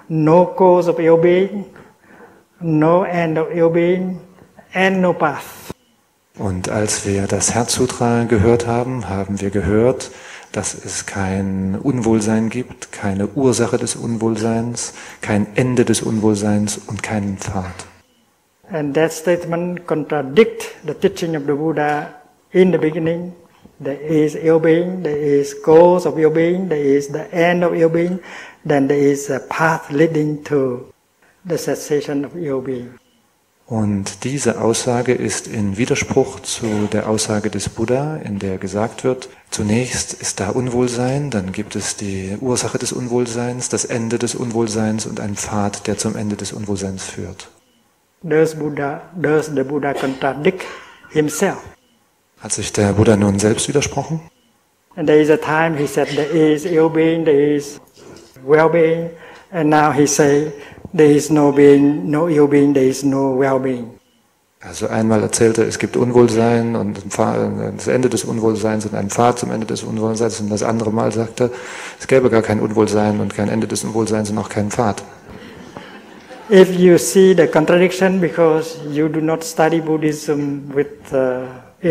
Speaker 1: no cause of ill being, no end of ill being, and no path.
Speaker 2: Und als wir das Herzsutra gehört haben, haben wir gehört, dass es kein Unwohlsein gibt, keine Ursache des Unwohlseins, kein Ende des Unwohlseins und keinen Pfad.
Speaker 1: And that statement contradicts the teaching of the Buddha in the beginning. There is ill being, there is cause of ill being, there is the end of ill being, then there is a path leading to the cessation of ill being.
Speaker 2: Und diese Aussage ist in Widerspruch zu der Aussage des Buddha, in der gesagt wird, zunächst ist da Unwohlsein, dann gibt es die Ursache des Unwohlseins, das Ende des Unwohlseins und einen Pfad, der zum Ende des Unwohlseins führt.
Speaker 1: Does Buddha, does the Buddha contradict himself?
Speaker 2: Hat sich der Buddha nun selbst widersprochen?
Speaker 1: And there is a time he said there is ill being, there is well-being, and now he say there is no being, no ill being, there is no well-being.
Speaker 2: Also einmal erzählt er, es gibt Unwohlsein und das Ende des Unwohlseins und einen Pfad zum Ende des Unwohlseins, und das andere Mal sagt er, es gäbe gar kein Unwohlsein und kein Ende des Unwohlseins und auch keinen Pfad.
Speaker 1: If you see the contradiction because you do not study Buddhism with uh,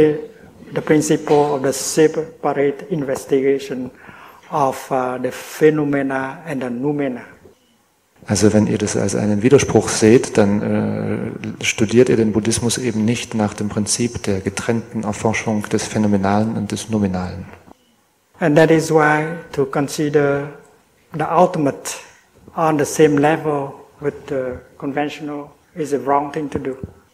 Speaker 1: the principle of the separate investigation of uh, the phenomena and the noumena.
Speaker 2: Also wenn ihr das als einen Widerspruch seht, dann äh, studiert ihr den Buddhismus eben nicht nach dem Prinzip der getrennten Erforschung des Phänomenalen und des Nominalen.
Speaker 1: And that is why to consider the ultimate on the same level with the conventional is a wrong thing to do.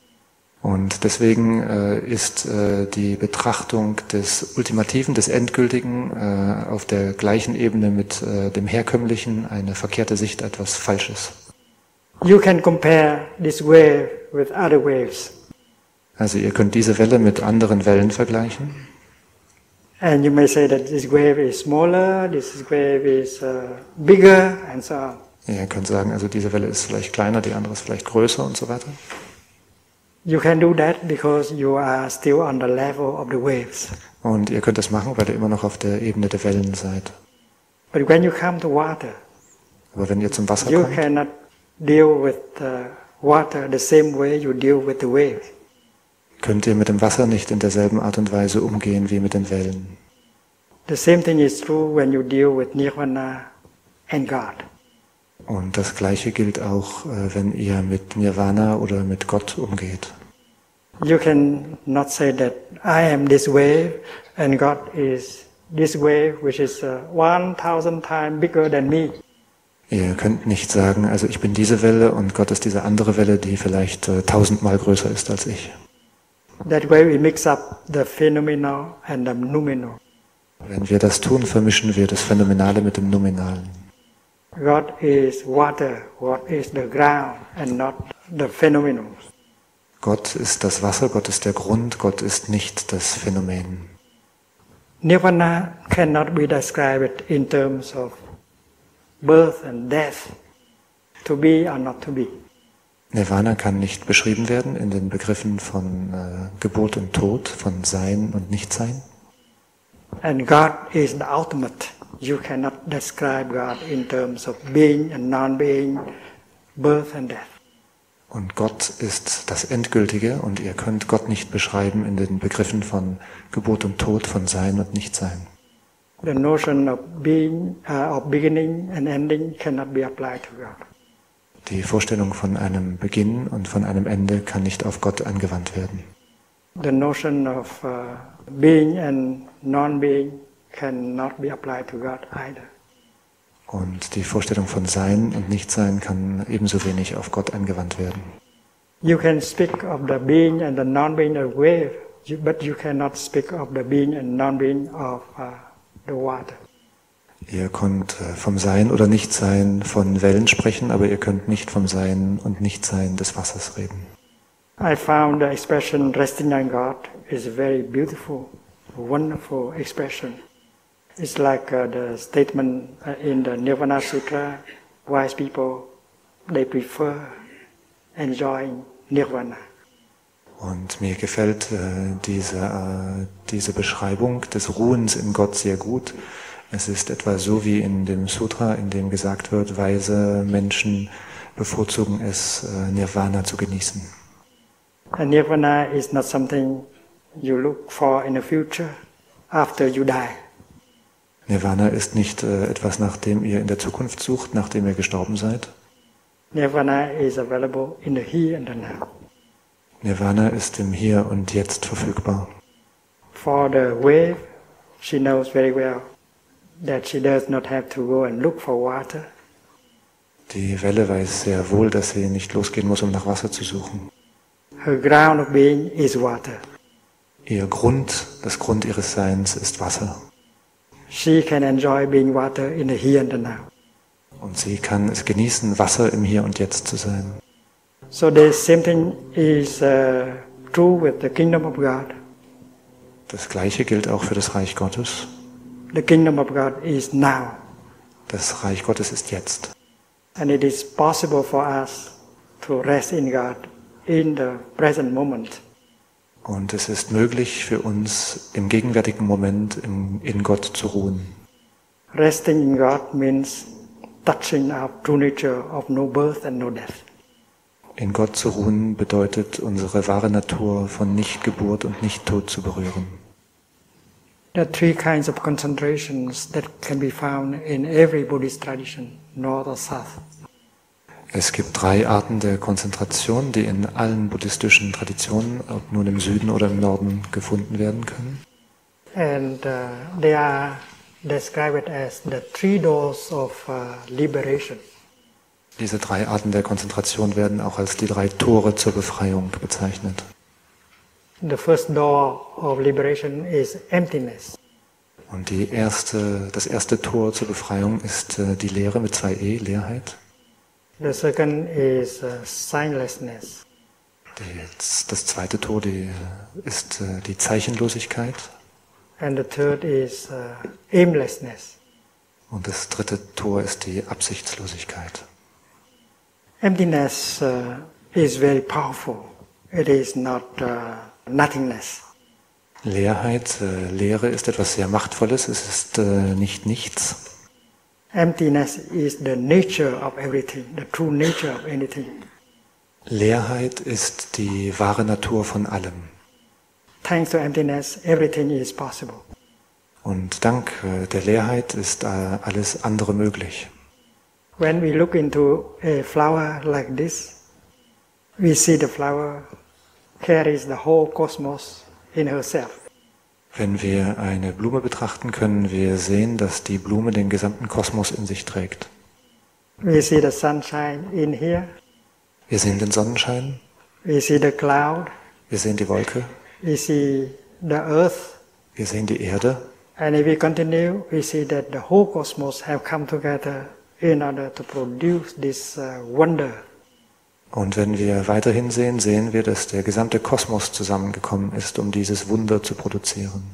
Speaker 2: Und deswegen äh, ist äh, die Betrachtung des Ultimativen, des Endgültigen äh, auf der gleichen Ebene mit äh, dem Herkömmlichen eine verkehrte Sicht, etwas Falsches.
Speaker 1: You can compare this wave with other waves.
Speaker 2: Also ihr könnt diese Welle mit anderen Wellen vergleichen.
Speaker 1: And you may say that this wave is smaller, this wave is uh, bigger, and so on.
Speaker 2: Ihr könnt sagen, also diese Welle ist vielleicht kleiner, die andere ist vielleicht größer und so weiter.
Speaker 1: You can do that because you are still on the level of the waves.
Speaker 2: Und ihr könnt das machen, weil ihr immer noch auf der Ebene der Wellen seid.
Speaker 1: But when you come to water,
Speaker 2: aber wenn ihr zum Wasser
Speaker 1: you
Speaker 2: kommt,
Speaker 1: cannot deal with the water the same way you deal with the wave.
Speaker 2: Könnt ihr mit dem Wasser nicht in derselben Art und Weise umgehen wie mit den Wellen.
Speaker 1: The same thing is true when you deal with Nirvana and God.
Speaker 2: Und das Gleiche gilt auch, wenn ihr mit Nirvana oder mit Gott umgeht.
Speaker 1: You can not say that I am this wave and God is this wave, which is uh, one thousand times bigger than me.
Speaker 2: Ihr könnt nicht sagen, also ich bin diese Welle und Gott ist diese andere Welle, die vielleicht äh, tausendmal größer ist als ich.
Speaker 1: That way we mix up the phenomenal and the noumenal.
Speaker 2: Wenn wir das tun, vermischen wir das Phänomenale mit dem Nominalen.
Speaker 1: God is water, what is the ground and not the phenomenon.
Speaker 2: Gott ist das Wasser, Gott ist der Grund, Gott ist nicht das Phänomen.
Speaker 1: Nirvana cannot be described in terms of birth and death, to be or not to be.
Speaker 2: Nirvana kann nicht beschrieben werden in den Begriffen von äh, Geburt und Tod, von Sein und Nichtsein.
Speaker 1: And God is the ultimate. You cannot describe God in terms of being and non-being, birth and death.
Speaker 2: Und Gott ist das Endgültige und ihr könnt Gott nicht beschreiben in den Begriffen von Geburt und Tod, von Sein und Nichtsein.
Speaker 1: The notion of being, uh, of beginning and ending cannot be applied to God.
Speaker 2: Die Vorstellung von einem Beginn und von einem Ende kann nicht auf Gott angewandt werden.
Speaker 1: The notion of uh, being and non-being cannot be applied to God either.
Speaker 2: Und die Vorstellung von Sein und Nichtsein kann ebenso wenig auf Gott angewandt werden.
Speaker 1: You can speak of the being and the non-being of wave, but you cannot speak of the being and non-being of uh, the water.
Speaker 2: Ihr könnt vom Sein oder Nichtsein von Wellen sprechen, aber ihr könnt nicht vom Sein und Nichtsein des Wassers reden.
Speaker 1: I found the expression resting on God is a very beautiful, wonderful expression. It's like uh, the statement uh, in the Nirvana Sutra, wise people, they prefer enjoying Nirvana.
Speaker 2: Und mir gefällt äh, diese, äh, diese Beschreibung des Ruhens in Gott sehr gut. Es ist etwa so wie in dem Sutra, in dem gesagt wird, weise Menschen bevorzugen es, Nirvana zu genießen.
Speaker 1: And Nirvana is not something you look for in the future after you die.
Speaker 2: Nirvana ist nicht äh, etwas, nach dem ihr in der Zukunft sucht, nachdem ihr gestorben seid.
Speaker 1: Nirvana is available in the here and the now.
Speaker 2: Nirvana ist im Hier und Jetzt verfügbar.
Speaker 1: For the wave, she knows very well that she does not have to go and look for water.
Speaker 2: Die Welle weiß sehr wohl, dass sie nicht losgehen muss, um nach Wasser zu suchen.
Speaker 1: Her ground of being is water.
Speaker 2: Ihr Grund, das Grund ihres Seins ist Wasser.
Speaker 1: She can enjoy being water in the here and the now.
Speaker 2: Und sie kann es genießen, Wasser im Hier und Jetzt zu sein.
Speaker 1: So the same thing is uh, true with the kingdom of God.
Speaker 2: Das Gleiche gilt auch für das Reich Gottes.
Speaker 1: The kingdom of God is now.
Speaker 2: Das Reich Gottes ist jetzt.
Speaker 1: And it is possible for us to rest in God in the present moment.
Speaker 2: Und es ist möglich für uns, im gegenwärtigen Moment in, in Gott zu ruhen.
Speaker 1: Resting in God means touching our true nature of no birth and no death.
Speaker 2: In Gott zu ruhen bedeutet, unsere wahre Natur von Nicht-Geburt und Nicht-Tod zu berühren.
Speaker 1: There are three kinds of concentrations that can be found in every Buddhist tradition, north or south.
Speaker 2: Es gibt drei Arten der Konzentration, die in allen buddhistischen Traditionen, ob nun im Süden oder im Norden, gefunden werden können.
Speaker 1: And uh, they are described as the three doors of uh, liberation.
Speaker 2: Diese drei Arten der Konzentration werden auch als die drei Tore zur Befreiung bezeichnet.
Speaker 1: The first door of liberation is emptiness.
Speaker 2: Und die erste, das erste Tor zur Befreiung ist äh, die Leere mit zwei E, Leerheit.
Speaker 1: The second is uh, signlessness.
Speaker 2: Die, das zweite Tor die, ist äh, die Zeichenlosigkeit.
Speaker 1: And the third is uh, aimlessness.
Speaker 2: Und das dritte Tor ist die Absichtslosigkeit.
Speaker 1: Emptiness uh, is very powerful. It is not uh, nothingness.
Speaker 2: Leerheit, äh, Leere ist etwas sehr Machtvolles, es ist äh, nicht nichts.
Speaker 1: Emptiness is the nature of everything, the true nature of anything.
Speaker 2: Leerheit ist die wahre Natur von allem.
Speaker 1: Thanks to emptiness, everything is possible.
Speaker 2: Und dank äh, der Leerheit ist äh, alles andere möglich.
Speaker 1: When we look into a flower like this, we see the flower carries the whole cosmos in herself.
Speaker 2: Wenn wir eine Blume betrachten, können wir sehen, dass die Blume den gesamten Kosmos in sich trägt.
Speaker 1: We see the sunshine in here.
Speaker 2: Wir sehen den Sonnenschein.
Speaker 1: We see the cloud.
Speaker 2: Wir sehen die Wolke.
Speaker 1: We see the earth.
Speaker 2: Wir sehen die Erde.
Speaker 1: And if we continue, we see that the whole cosmos have come together in order to produce this uh, wonder.
Speaker 2: Und wenn wir weiterhin sehen, sehen wir, dass der gesamte Kosmos zusammengekommen ist, um dieses Wunder zu produzieren.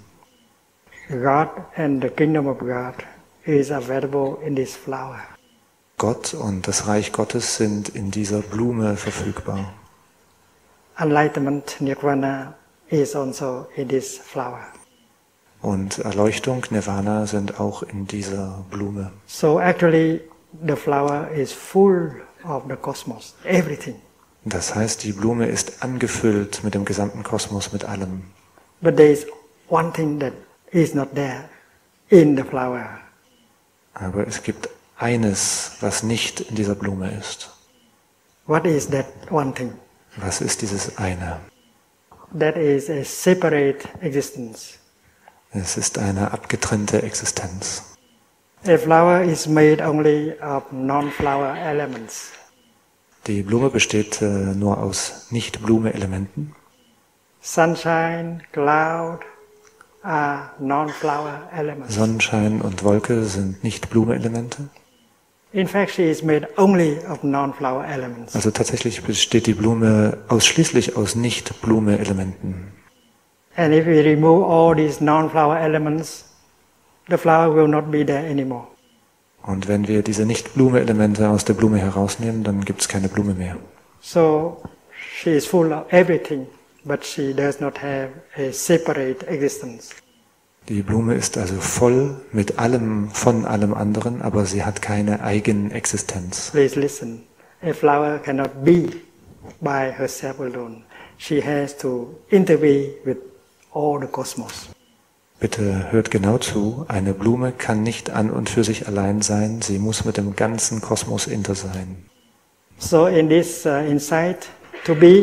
Speaker 1: God and the kingdom of God is available in this flower.
Speaker 2: Gott und das Reich Gottes sind in dieser Blume verfügbar.
Speaker 1: Enlightenment, Nirvana, is also in this flower.
Speaker 2: Und Erleuchtung, Nirvana sind auch in dieser Blume.
Speaker 1: So actually, the flower is full of the cosmos, everything.
Speaker 2: Das heißt, die Blume ist angefüllt mit dem gesamten Kosmos, mit allem.
Speaker 1: But there is one thing that is not there in the flower.
Speaker 2: Aber es gibt eines, was nicht in dieser Blume ist.
Speaker 1: What is that one thing?
Speaker 2: Was ist dieses eine?
Speaker 1: That is a separate existence.
Speaker 2: Es ist eine abgetrennte Existenz.
Speaker 1: A flower is made only of non-flower elements.
Speaker 2: Die Blume besteht äh, nur aus Nicht-Blume-Elementen.
Speaker 1: Sunshine, cloud are non-flower elements.
Speaker 2: Sonnenschein und Wolke sind Nicht-Blume-Elemente.
Speaker 1: In fact, she is made only of non-flower elements.
Speaker 2: Also tatsächlich besteht die Blume ausschließlich aus Nicht-Blume-Elementen.
Speaker 1: And if we remove all these non-flower elements, the flower will not be there anymore.
Speaker 2: Und wenn wir diese Nicht-Blume-Elemente aus der Blume herausnehmen, dann gibt es keine Blume mehr.
Speaker 1: So she is full of everything, but she does not have a separate existence.
Speaker 2: Die Blume ist also voll mit allem, von allem anderen, aber sie hat keine Eigenexistenz.
Speaker 1: Please listen. A flower cannot be by herself alone. She has to intervene with all the cosmos.
Speaker 2: Bitte hört genau zu. Eine Blume kann nicht an und für sich allein sein. Sie muss mit dem ganzen Kosmos inter sein.
Speaker 1: So in this uh, insight, to be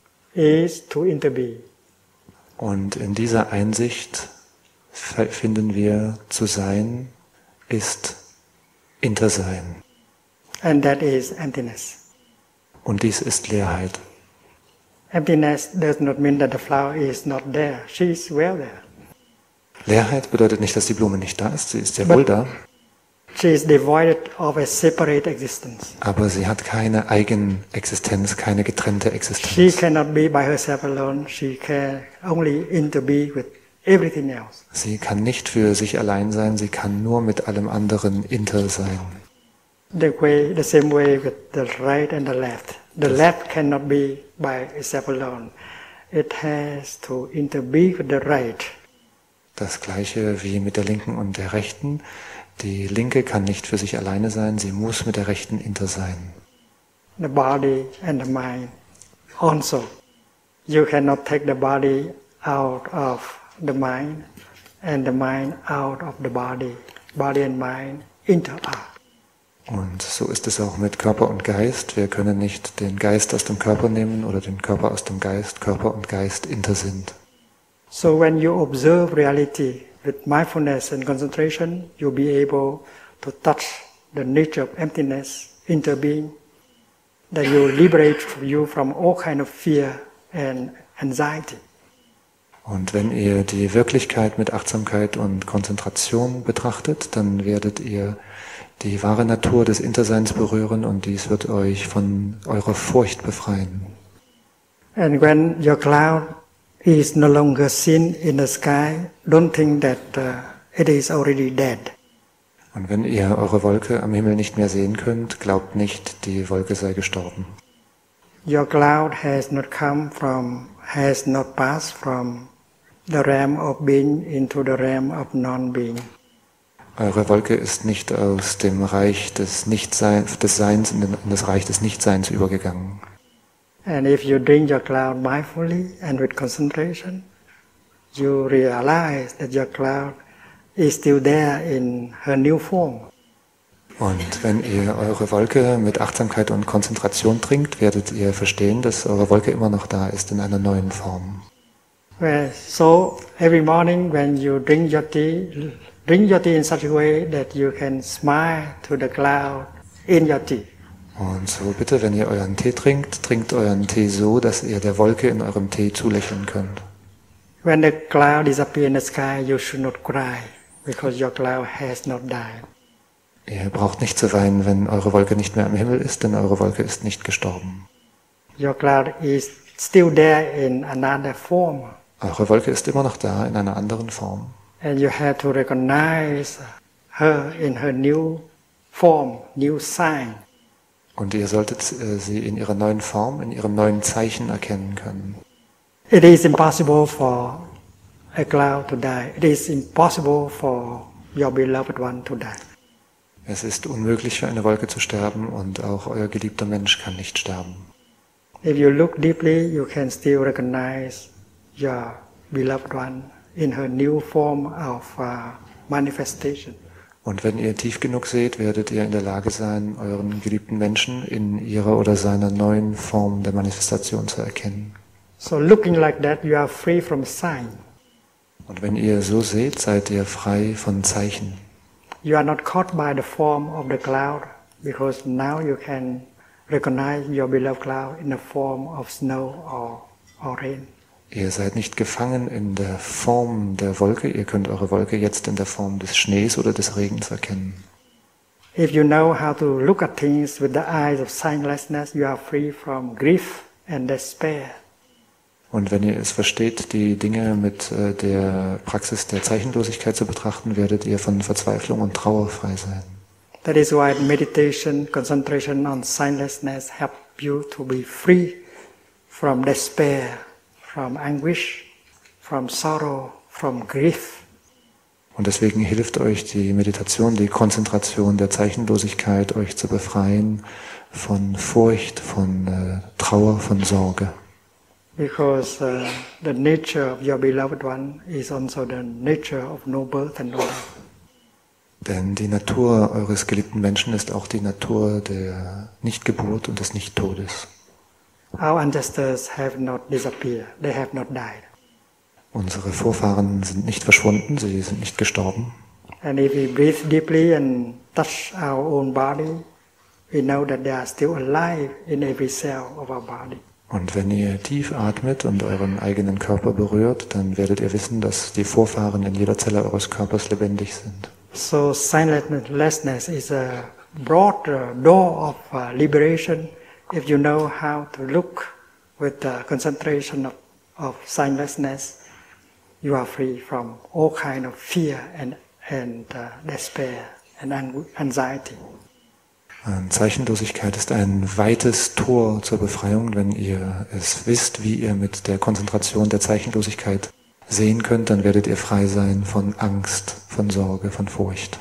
Speaker 1: is to intervene.
Speaker 2: Und in dieser Einsicht finden wir, zu sein ist Intersein.
Speaker 1: And that is emptiness.
Speaker 2: Und dies ist Leerheit.
Speaker 1: Emptiness does not mean that the flower is not there. She is well there.
Speaker 2: Leerheit bedeutet nicht, dass die Blume nicht da ist. Sie ist sehr wohl da.
Speaker 1: She is devoid of a separate existence.
Speaker 2: Aber sie hat keine Eigenexistenz, keine getrennte Existenz.
Speaker 1: She cannot be by herself alone. She can only interbe with everything else.
Speaker 2: Sie kann nicht für sich allein sein. Sie kann nur mit allem anderen inter sein.
Speaker 1: The way, the same way with the right and the left. The left cannot be by itself alone. It has to interbe with the right.
Speaker 2: Das Gleiche wie mit der Linken und der Rechten. Die Linke kann nicht für sich alleine sein, sie muss mit der Rechten inter sein.
Speaker 1: The body and the mind also. You cannot take the body out of the mind and the mind out of the body. Body and mind interact.
Speaker 2: Und so ist es auch mit Körper und Geist. Wir können nicht den Geist aus dem Körper nehmen oder den Körper aus dem Geist. Körper und Geist inter sind.
Speaker 1: So when you observe reality with mindfulness and concentration, you'll be able to touch the nature of emptiness, interbeing, that will liberate you from all kind of fear and anxiety.
Speaker 2: Und wenn ihr die Wirklichkeit mit Achtsamkeit und Konzentration betrachtet, dann werdet ihr die wahre Natur des Interseins berühren und dies wird euch von eurer Furcht befreien.
Speaker 1: And when your cloud is no longer seen in the sky, don't think that uh, it is already dead.
Speaker 2: Und wenn ihr eure Wolke am Himmel nicht mehr sehen könnt, glaubt nicht, die Wolke sei gestorben.
Speaker 1: Your cloud has not come from, has not passed from the realm of being into the realm of non-being.
Speaker 2: Eure Wolke ist nicht aus dem Reich des Nichtseins, des Seins in das Reich des Nichtseins übergegangen.
Speaker 1: And if you drink your cloud mindfully and with concentration, you realize that your cloud is still there in her new form.
Speaker 2: Und wenn ihr eure Wolke mit Achtsamkeit und Konzentration trinkt, werdet ihr verstehen, dass eure Wolke immer noch da ist in einer neuen Form.
Speaker 1: Well, so every morning when you drink your tea, drink your tea in such a way that you can smile to the cloud in your tea.
Speaker 2: Und so bitte, wenn ihr euren Tee trinkt, trinkt euren Tee so, dass ihr der Wolke in eurem Tee zulächeln könnt.
Speaker 1: When the cloud disappears in the sky, you should not cry, because your cloud has not died.
Speaker 2: Ihr braucht nicht zu weinen, wenn eure Wolke nicht mehr am Himmel ist, denn eure Wolke ist nicht gestorben.
Speaker 1: Your cloud is still there in another form.
Speaker 2: Eure Wolke ist immer noch da, in einer anderen Form.
Speaker 1: And you have to recognize her in her new form, new sign.
Speaker 2: Und ihr solltet äh, sie in ihrer neuen Form, in ihrem neuen Zeichen erkennen können.
Speaker 1: It is impossible for a cloud to die. It is impossible for your beloved one to die.
Speaker 2: Es ist unmöglich für eine Wolke zu sterben und auch euer geliebter Mensch kann nicht sterben.
Speaker 1: If you look deeply, you can still recognize your beloved one in her new form of uh, manifestation.
Speaker 2: Und wenn ihr tief genug seht, werdet ihr in der Lage sein, euren geliebten Menschen in ihrer oder seiner neuen Form der Manifestation zu erkennen.
Speaker 1: So looking like that, you are free from sign.
Speaker 2: Und wenn ihr so seht, seid ihr frei von Zeichen.
Speaker 1: You are not caught by the form of the cloud, because now you can recognize your beloved cloud in the form of snow or, or rain.
Speaker 2: Ihr seid nicht gefangen in der Form der Wolke, ihr könnt eure Wolke jetzt in der Form des Schnees oder des Regens erkennen.
Speaker 1: If you know how to look at things with the eyes of signlessness, you are free from grief and despair.
Speaker 2: Und wenn ihr es versteht, die Dinge mit äh, der Praxis der Zeichenlosigkeit zu betrachten, werdet ihr von Verzweiflung und Trauer frei sein.
Speaker 1: That is why meditation, concentration on signlessness help you to be free from despair, from anguish, from sorrow, from grief.
Speaker 2: Und deswegen hilft euch die Meditation, die Konzentration der Zeichenlosigkeit, euch zu befreien von Furcht, von äh, Trauer, von Sorge.
Speaker 1: Because uh, the nature of your beloved one is also the nature of no birth and no death.
Speaker 2: Denn die Natur eures geliebten Menschen ist auch die Natur der Nichtgeburt und des Nichttodes.
Speaker 1: Our ancestors have not disappeared, they have not died.
Speaker 2: Unsere Vorfahren sind nicht verschwunden, sie sind nicht gestorben.
Speaker 1: And if we breathe deeply and touch our own body, we know that they are still alive in every cell of our body.
Speaker 2: Und wenn ihr tief atmet und euren eigenen Körper berührt, dann werdet ihr wissen, dass die Vorfahren in jeder Zelle eures Körpers lebendig sind.
Speaker 1: So sightlessness is a broad door of uh, liberation. If you know how to look with the concentration of, of sightlessness, you are free from all kind of fear and, and uh, despair and anxiety.
Speaker 2: Zeichenlosigkeit ist ein weites Tor zur Befreiung, wenn ihr es wisst, wie ihr mit der Konzentration der Zeichenlosigkeit sehen könnt, dann werdet ihr frei sein von Angst, von Sorge, von Furcht.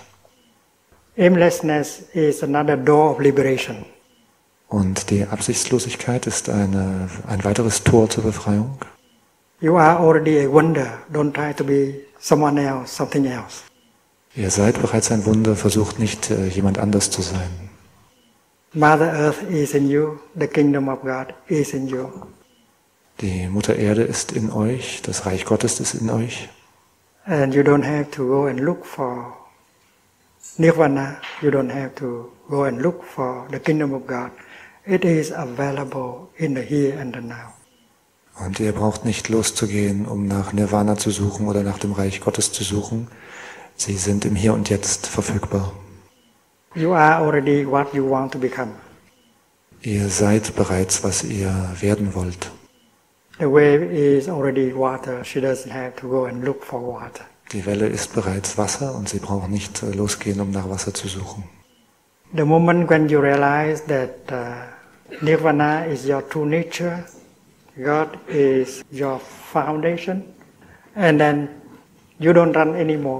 Speaker 1: Aimlessness is another door of liberation.
Speaker 2: Und die Absichtslosigkeit ist eine, ein weiteres Tor zur Befreiung.
Speaker 1: You are already a wonder. Don't try to be someone else, something else.
Speaker 2: Ihr seid bereits ein Wunder, versucht nicht, äh, jemand anders zu sein.
Speaker 1: Mother Earth is in you. The kingdom of God is in you.
Speaker 2: Die Mutter Erde ist in euch, das Reich Gottes ist in euch.
Speaker 1: And you don't have to go and look for Nirvana. You don't have to go and look for the kingdom of God. It is available in the here and the now.
Speaker 2: Und ihr braucht nicht loszugehen, um nach Nirvana zu suchen oder nach dem Reich Gottes zu suchen. Sie sind im Hier und Jetzt verfügbar.
Speaker 1: You are already what you want to become.
Speaker 2: Ihr seid bereits, was ihr werden wollt.
Speaker 1: The wave is already water. She doesn't have to go and look for water.
Speaker 2: Die Welle ist bereits Wasser und sie braucht nicht losgehen, um nach Wasser zu suchen.
Speaker 1: The moment when you realize that uh, Nirvana is your true nature, God is your foundation, and then you don't run anymore.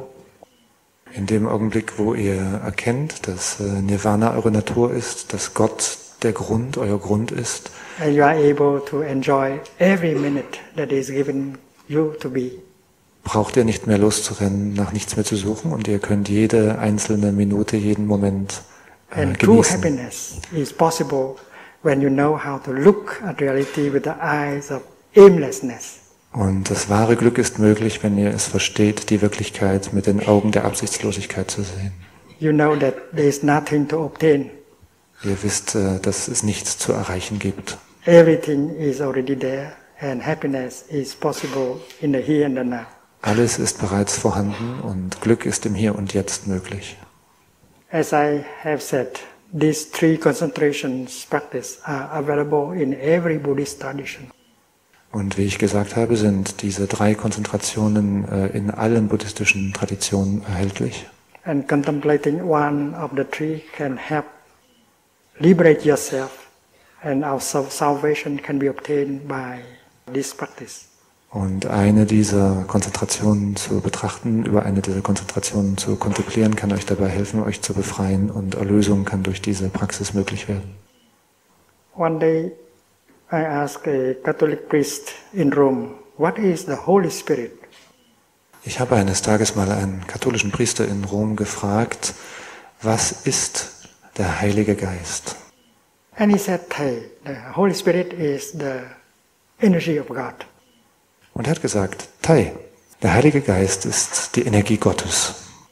Speaker 2: In dem Augenblick, wo ihr erkennt, dass Nirvana eure Natur ist, dass Gott der Grund, euer Grund ist,
Speaker 1: and you are able to enjoy every minute that is given you to be.
Speaker 2: Braucht ihr nicht mehr loszurennen, nach nichts mehr zu suchen, und ihr könnt jede einzelne Minute, jeden Moment äh,
Speaker 1: and true
Speaker 2: genießen.
Speaker 1: happiness is possible when you know how to look at reality with the eyes of aimlessness.
Speaker 2: Und das wahre Glück ist möglich, wenn ihr es versteht, die Wirklichkeit mit den Augen der Absichtslosigkeit zu sehen.
Speaker 1: You know that there is nothing to obtain.
Speaker 2: Ihr wisst, dass es nichts zu erreichen gibt.
Speaker 1: Everything is already there, and happiness is possible in the here and the now.
Speaker 2: Alles ist bereits vorhanden und Glück ist im Hier und Jetzt möglich.
Speaker 1: As I have said, these three concentrations practice are available in every Buddhist tradition.
Speaker 2: Und wie ich gesagt habe, sind diese drei Konzentrationen äh, in allen buddhistischen Traditionen erhältlich.
Speaker 1: And contemplating one of the three can help liberate yourself, and our salvation can be obtained by this practice.
Speaker 2: Und eine dieser Konzentrationen zu betrachten, über eine dieser Konzentrationen zu kontemplieren, kann euch dabei helfen, euch zu befreien, und Erlösung kann durch diese Praxis möglich werden.
Speaker 1: One day I asked a Catholic priest in Rome, what is the Holy Spirit?
Speaker 2: Ich habe eines Tages mal einen katholischen Priester in Rom gefragt, was ist der Heilige Geist?
Speaker 1: And he said, hey, the Holy Spirit is the energy of God.
Speaker 2: Und er hat gesagt, Tai, der Heilige Geist ist die Energie Gottes.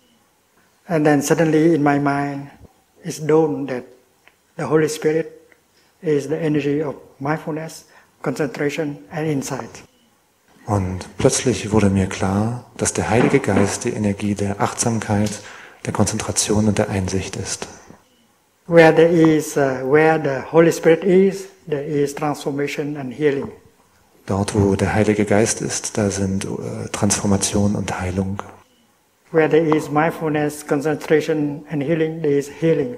Speaker 1: And then suddenly in my mind it's dawned that the Holy Spirit is the energy of mindfulness, concentration and insight.
Speaker 2: Und plötzlich wurde mir klar, dass der Heilige Geist die Energie der Achtsamkeit, der Konzentration und der Einsicht ist.
Speaker 1: Where there is, uh, where the Holy Spirit is, there is transformation and healing.
Speaker 2: Dort, wo der Heilige Geist ist, da sind äh, Transformation und Heilung.
Speaker 1: Where there is mindfulness, concentration and healing, there is healing.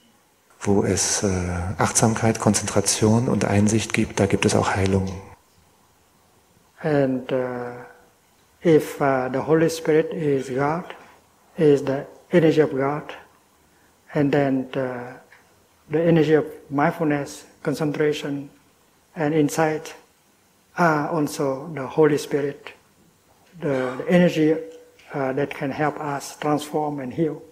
Speaker 2: Wo es äh, Achtsamkeit, Konzentration und Einsicht gibt, da gibt es auch Heilung.
Speaker 1: And uh, if uh, the Holy Spirit is God, is the energy of God, and then the, the energy of mindfulness, concentration, and insight are also the Holy Spirit, the, the energy uh, that can help us transform and heal.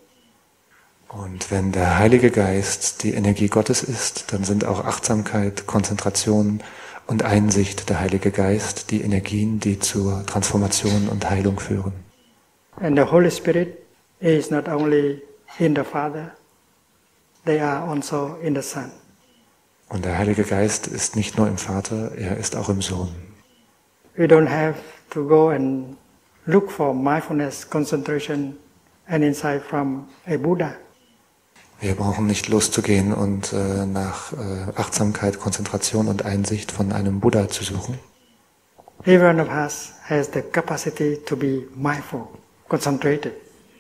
Speaker 2: Und wenn der Heilige Geist die Energie Gottes ist, dann sind auch Achtsamkeit, Konzentration und Einsicht, der Heilige Geist, die Energien, die zur Transformation und Heilung führen.
Speaker 1: And the Holy Spirit is not only in the Father, they are also in the Son.
Speaker 2: Und der Heilige Geist ist nicht nur im Vater, er ist auch im Sohn.
Speaker 1: We don't have to go and look for mindfulness, concentration and insight from a Buddha.
Speaker 2: Wir brauchen nicht loszugehen und äh, nach äh, Achtsamkeit, Konzentration und Einsicht von einem Buddha zu suchen.
Speaker 1: Every one of us has the capacity to be mindful, concentrated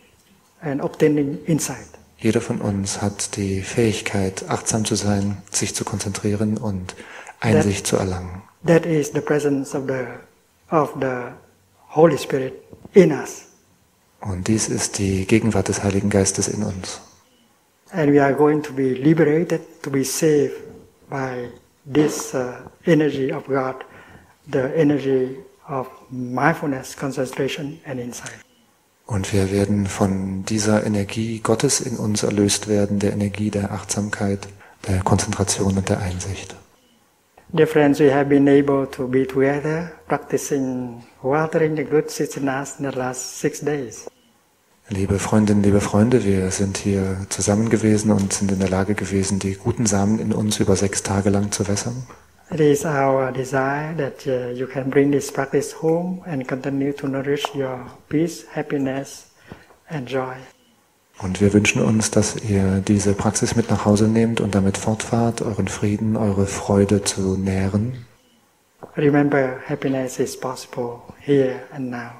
Speaker 1: and obtaining insight.
Speaker 2: Jeder von uns hat die Fähigkeit, achtsam zu sein, sich zu konzentrieren und Einsicht that, zu erlangen.
Speaker 1: That is the presence of the, of the Holy Spirit in us.
Speaker 2: Und dies ist die Gegenwart des Heiligen Geistes in uns.
Speaker 1: And we are going to be liberated, to be saved by this uh, energy of God, the energy of mindfulness, concentration and insight.
Speaker 2: Und wir werden von dieser Energie Gottes in uns erlöst werden, der Energie der Achtsamkeit, der Konzentration und der Einsicht.
Speaker 1: Dear friends, we have been able to be together practicing watering the good seeds in us in the last six days.
Speaker 2: Liebe Freundinnen, liebe Freunde, wir sind hier zusammen gewesen und sind in der Lage gewesen, die guten Samen in uns über sechs Tage lang zu wässern.
Speaker 1: It is our desire that uh, you can bring this practice home and continue to nourish your peace, happiness and joy.
Speaker 2: Und wir wünschen uns, dass ihr diese Praxis mit nach Hause nehmt und damit fortfahrt, euren Frieden, eure Freude zu nähren.
Speaker 1: Remember, happiness is possible here and now.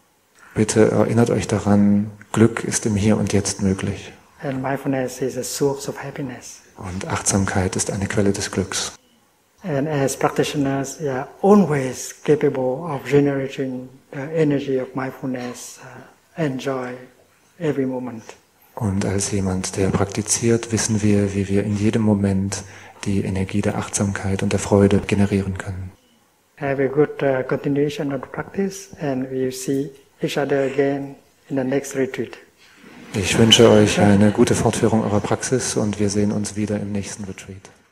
Speaker 2: Bitte erinnert euch daran, Glück ist im Hier und Jetzt möglich.
Speaker 1: And mindfulness is a source of happiness.
Speaker 2: Und Achtsamkeit ist eine Quelle des Glücks.
Speaker 1: And as practitioners, we are always capable of generating the energy of mindfulness uh, and joy every moment.
Speaker 2: Und als jemand, der praktiziert, wissen wir, wie wir in jedem Moment die Energie der Achtsamkeit und der Freude generieren können.
Speaker 1: Have a good uh, continuation of the practice, and we will see each other again in the next retreat.
Speaker 2: Ich wünsche euch eine gute Fortführung eurer Praxis und wir sehen uns wieder im nächsten Retreat.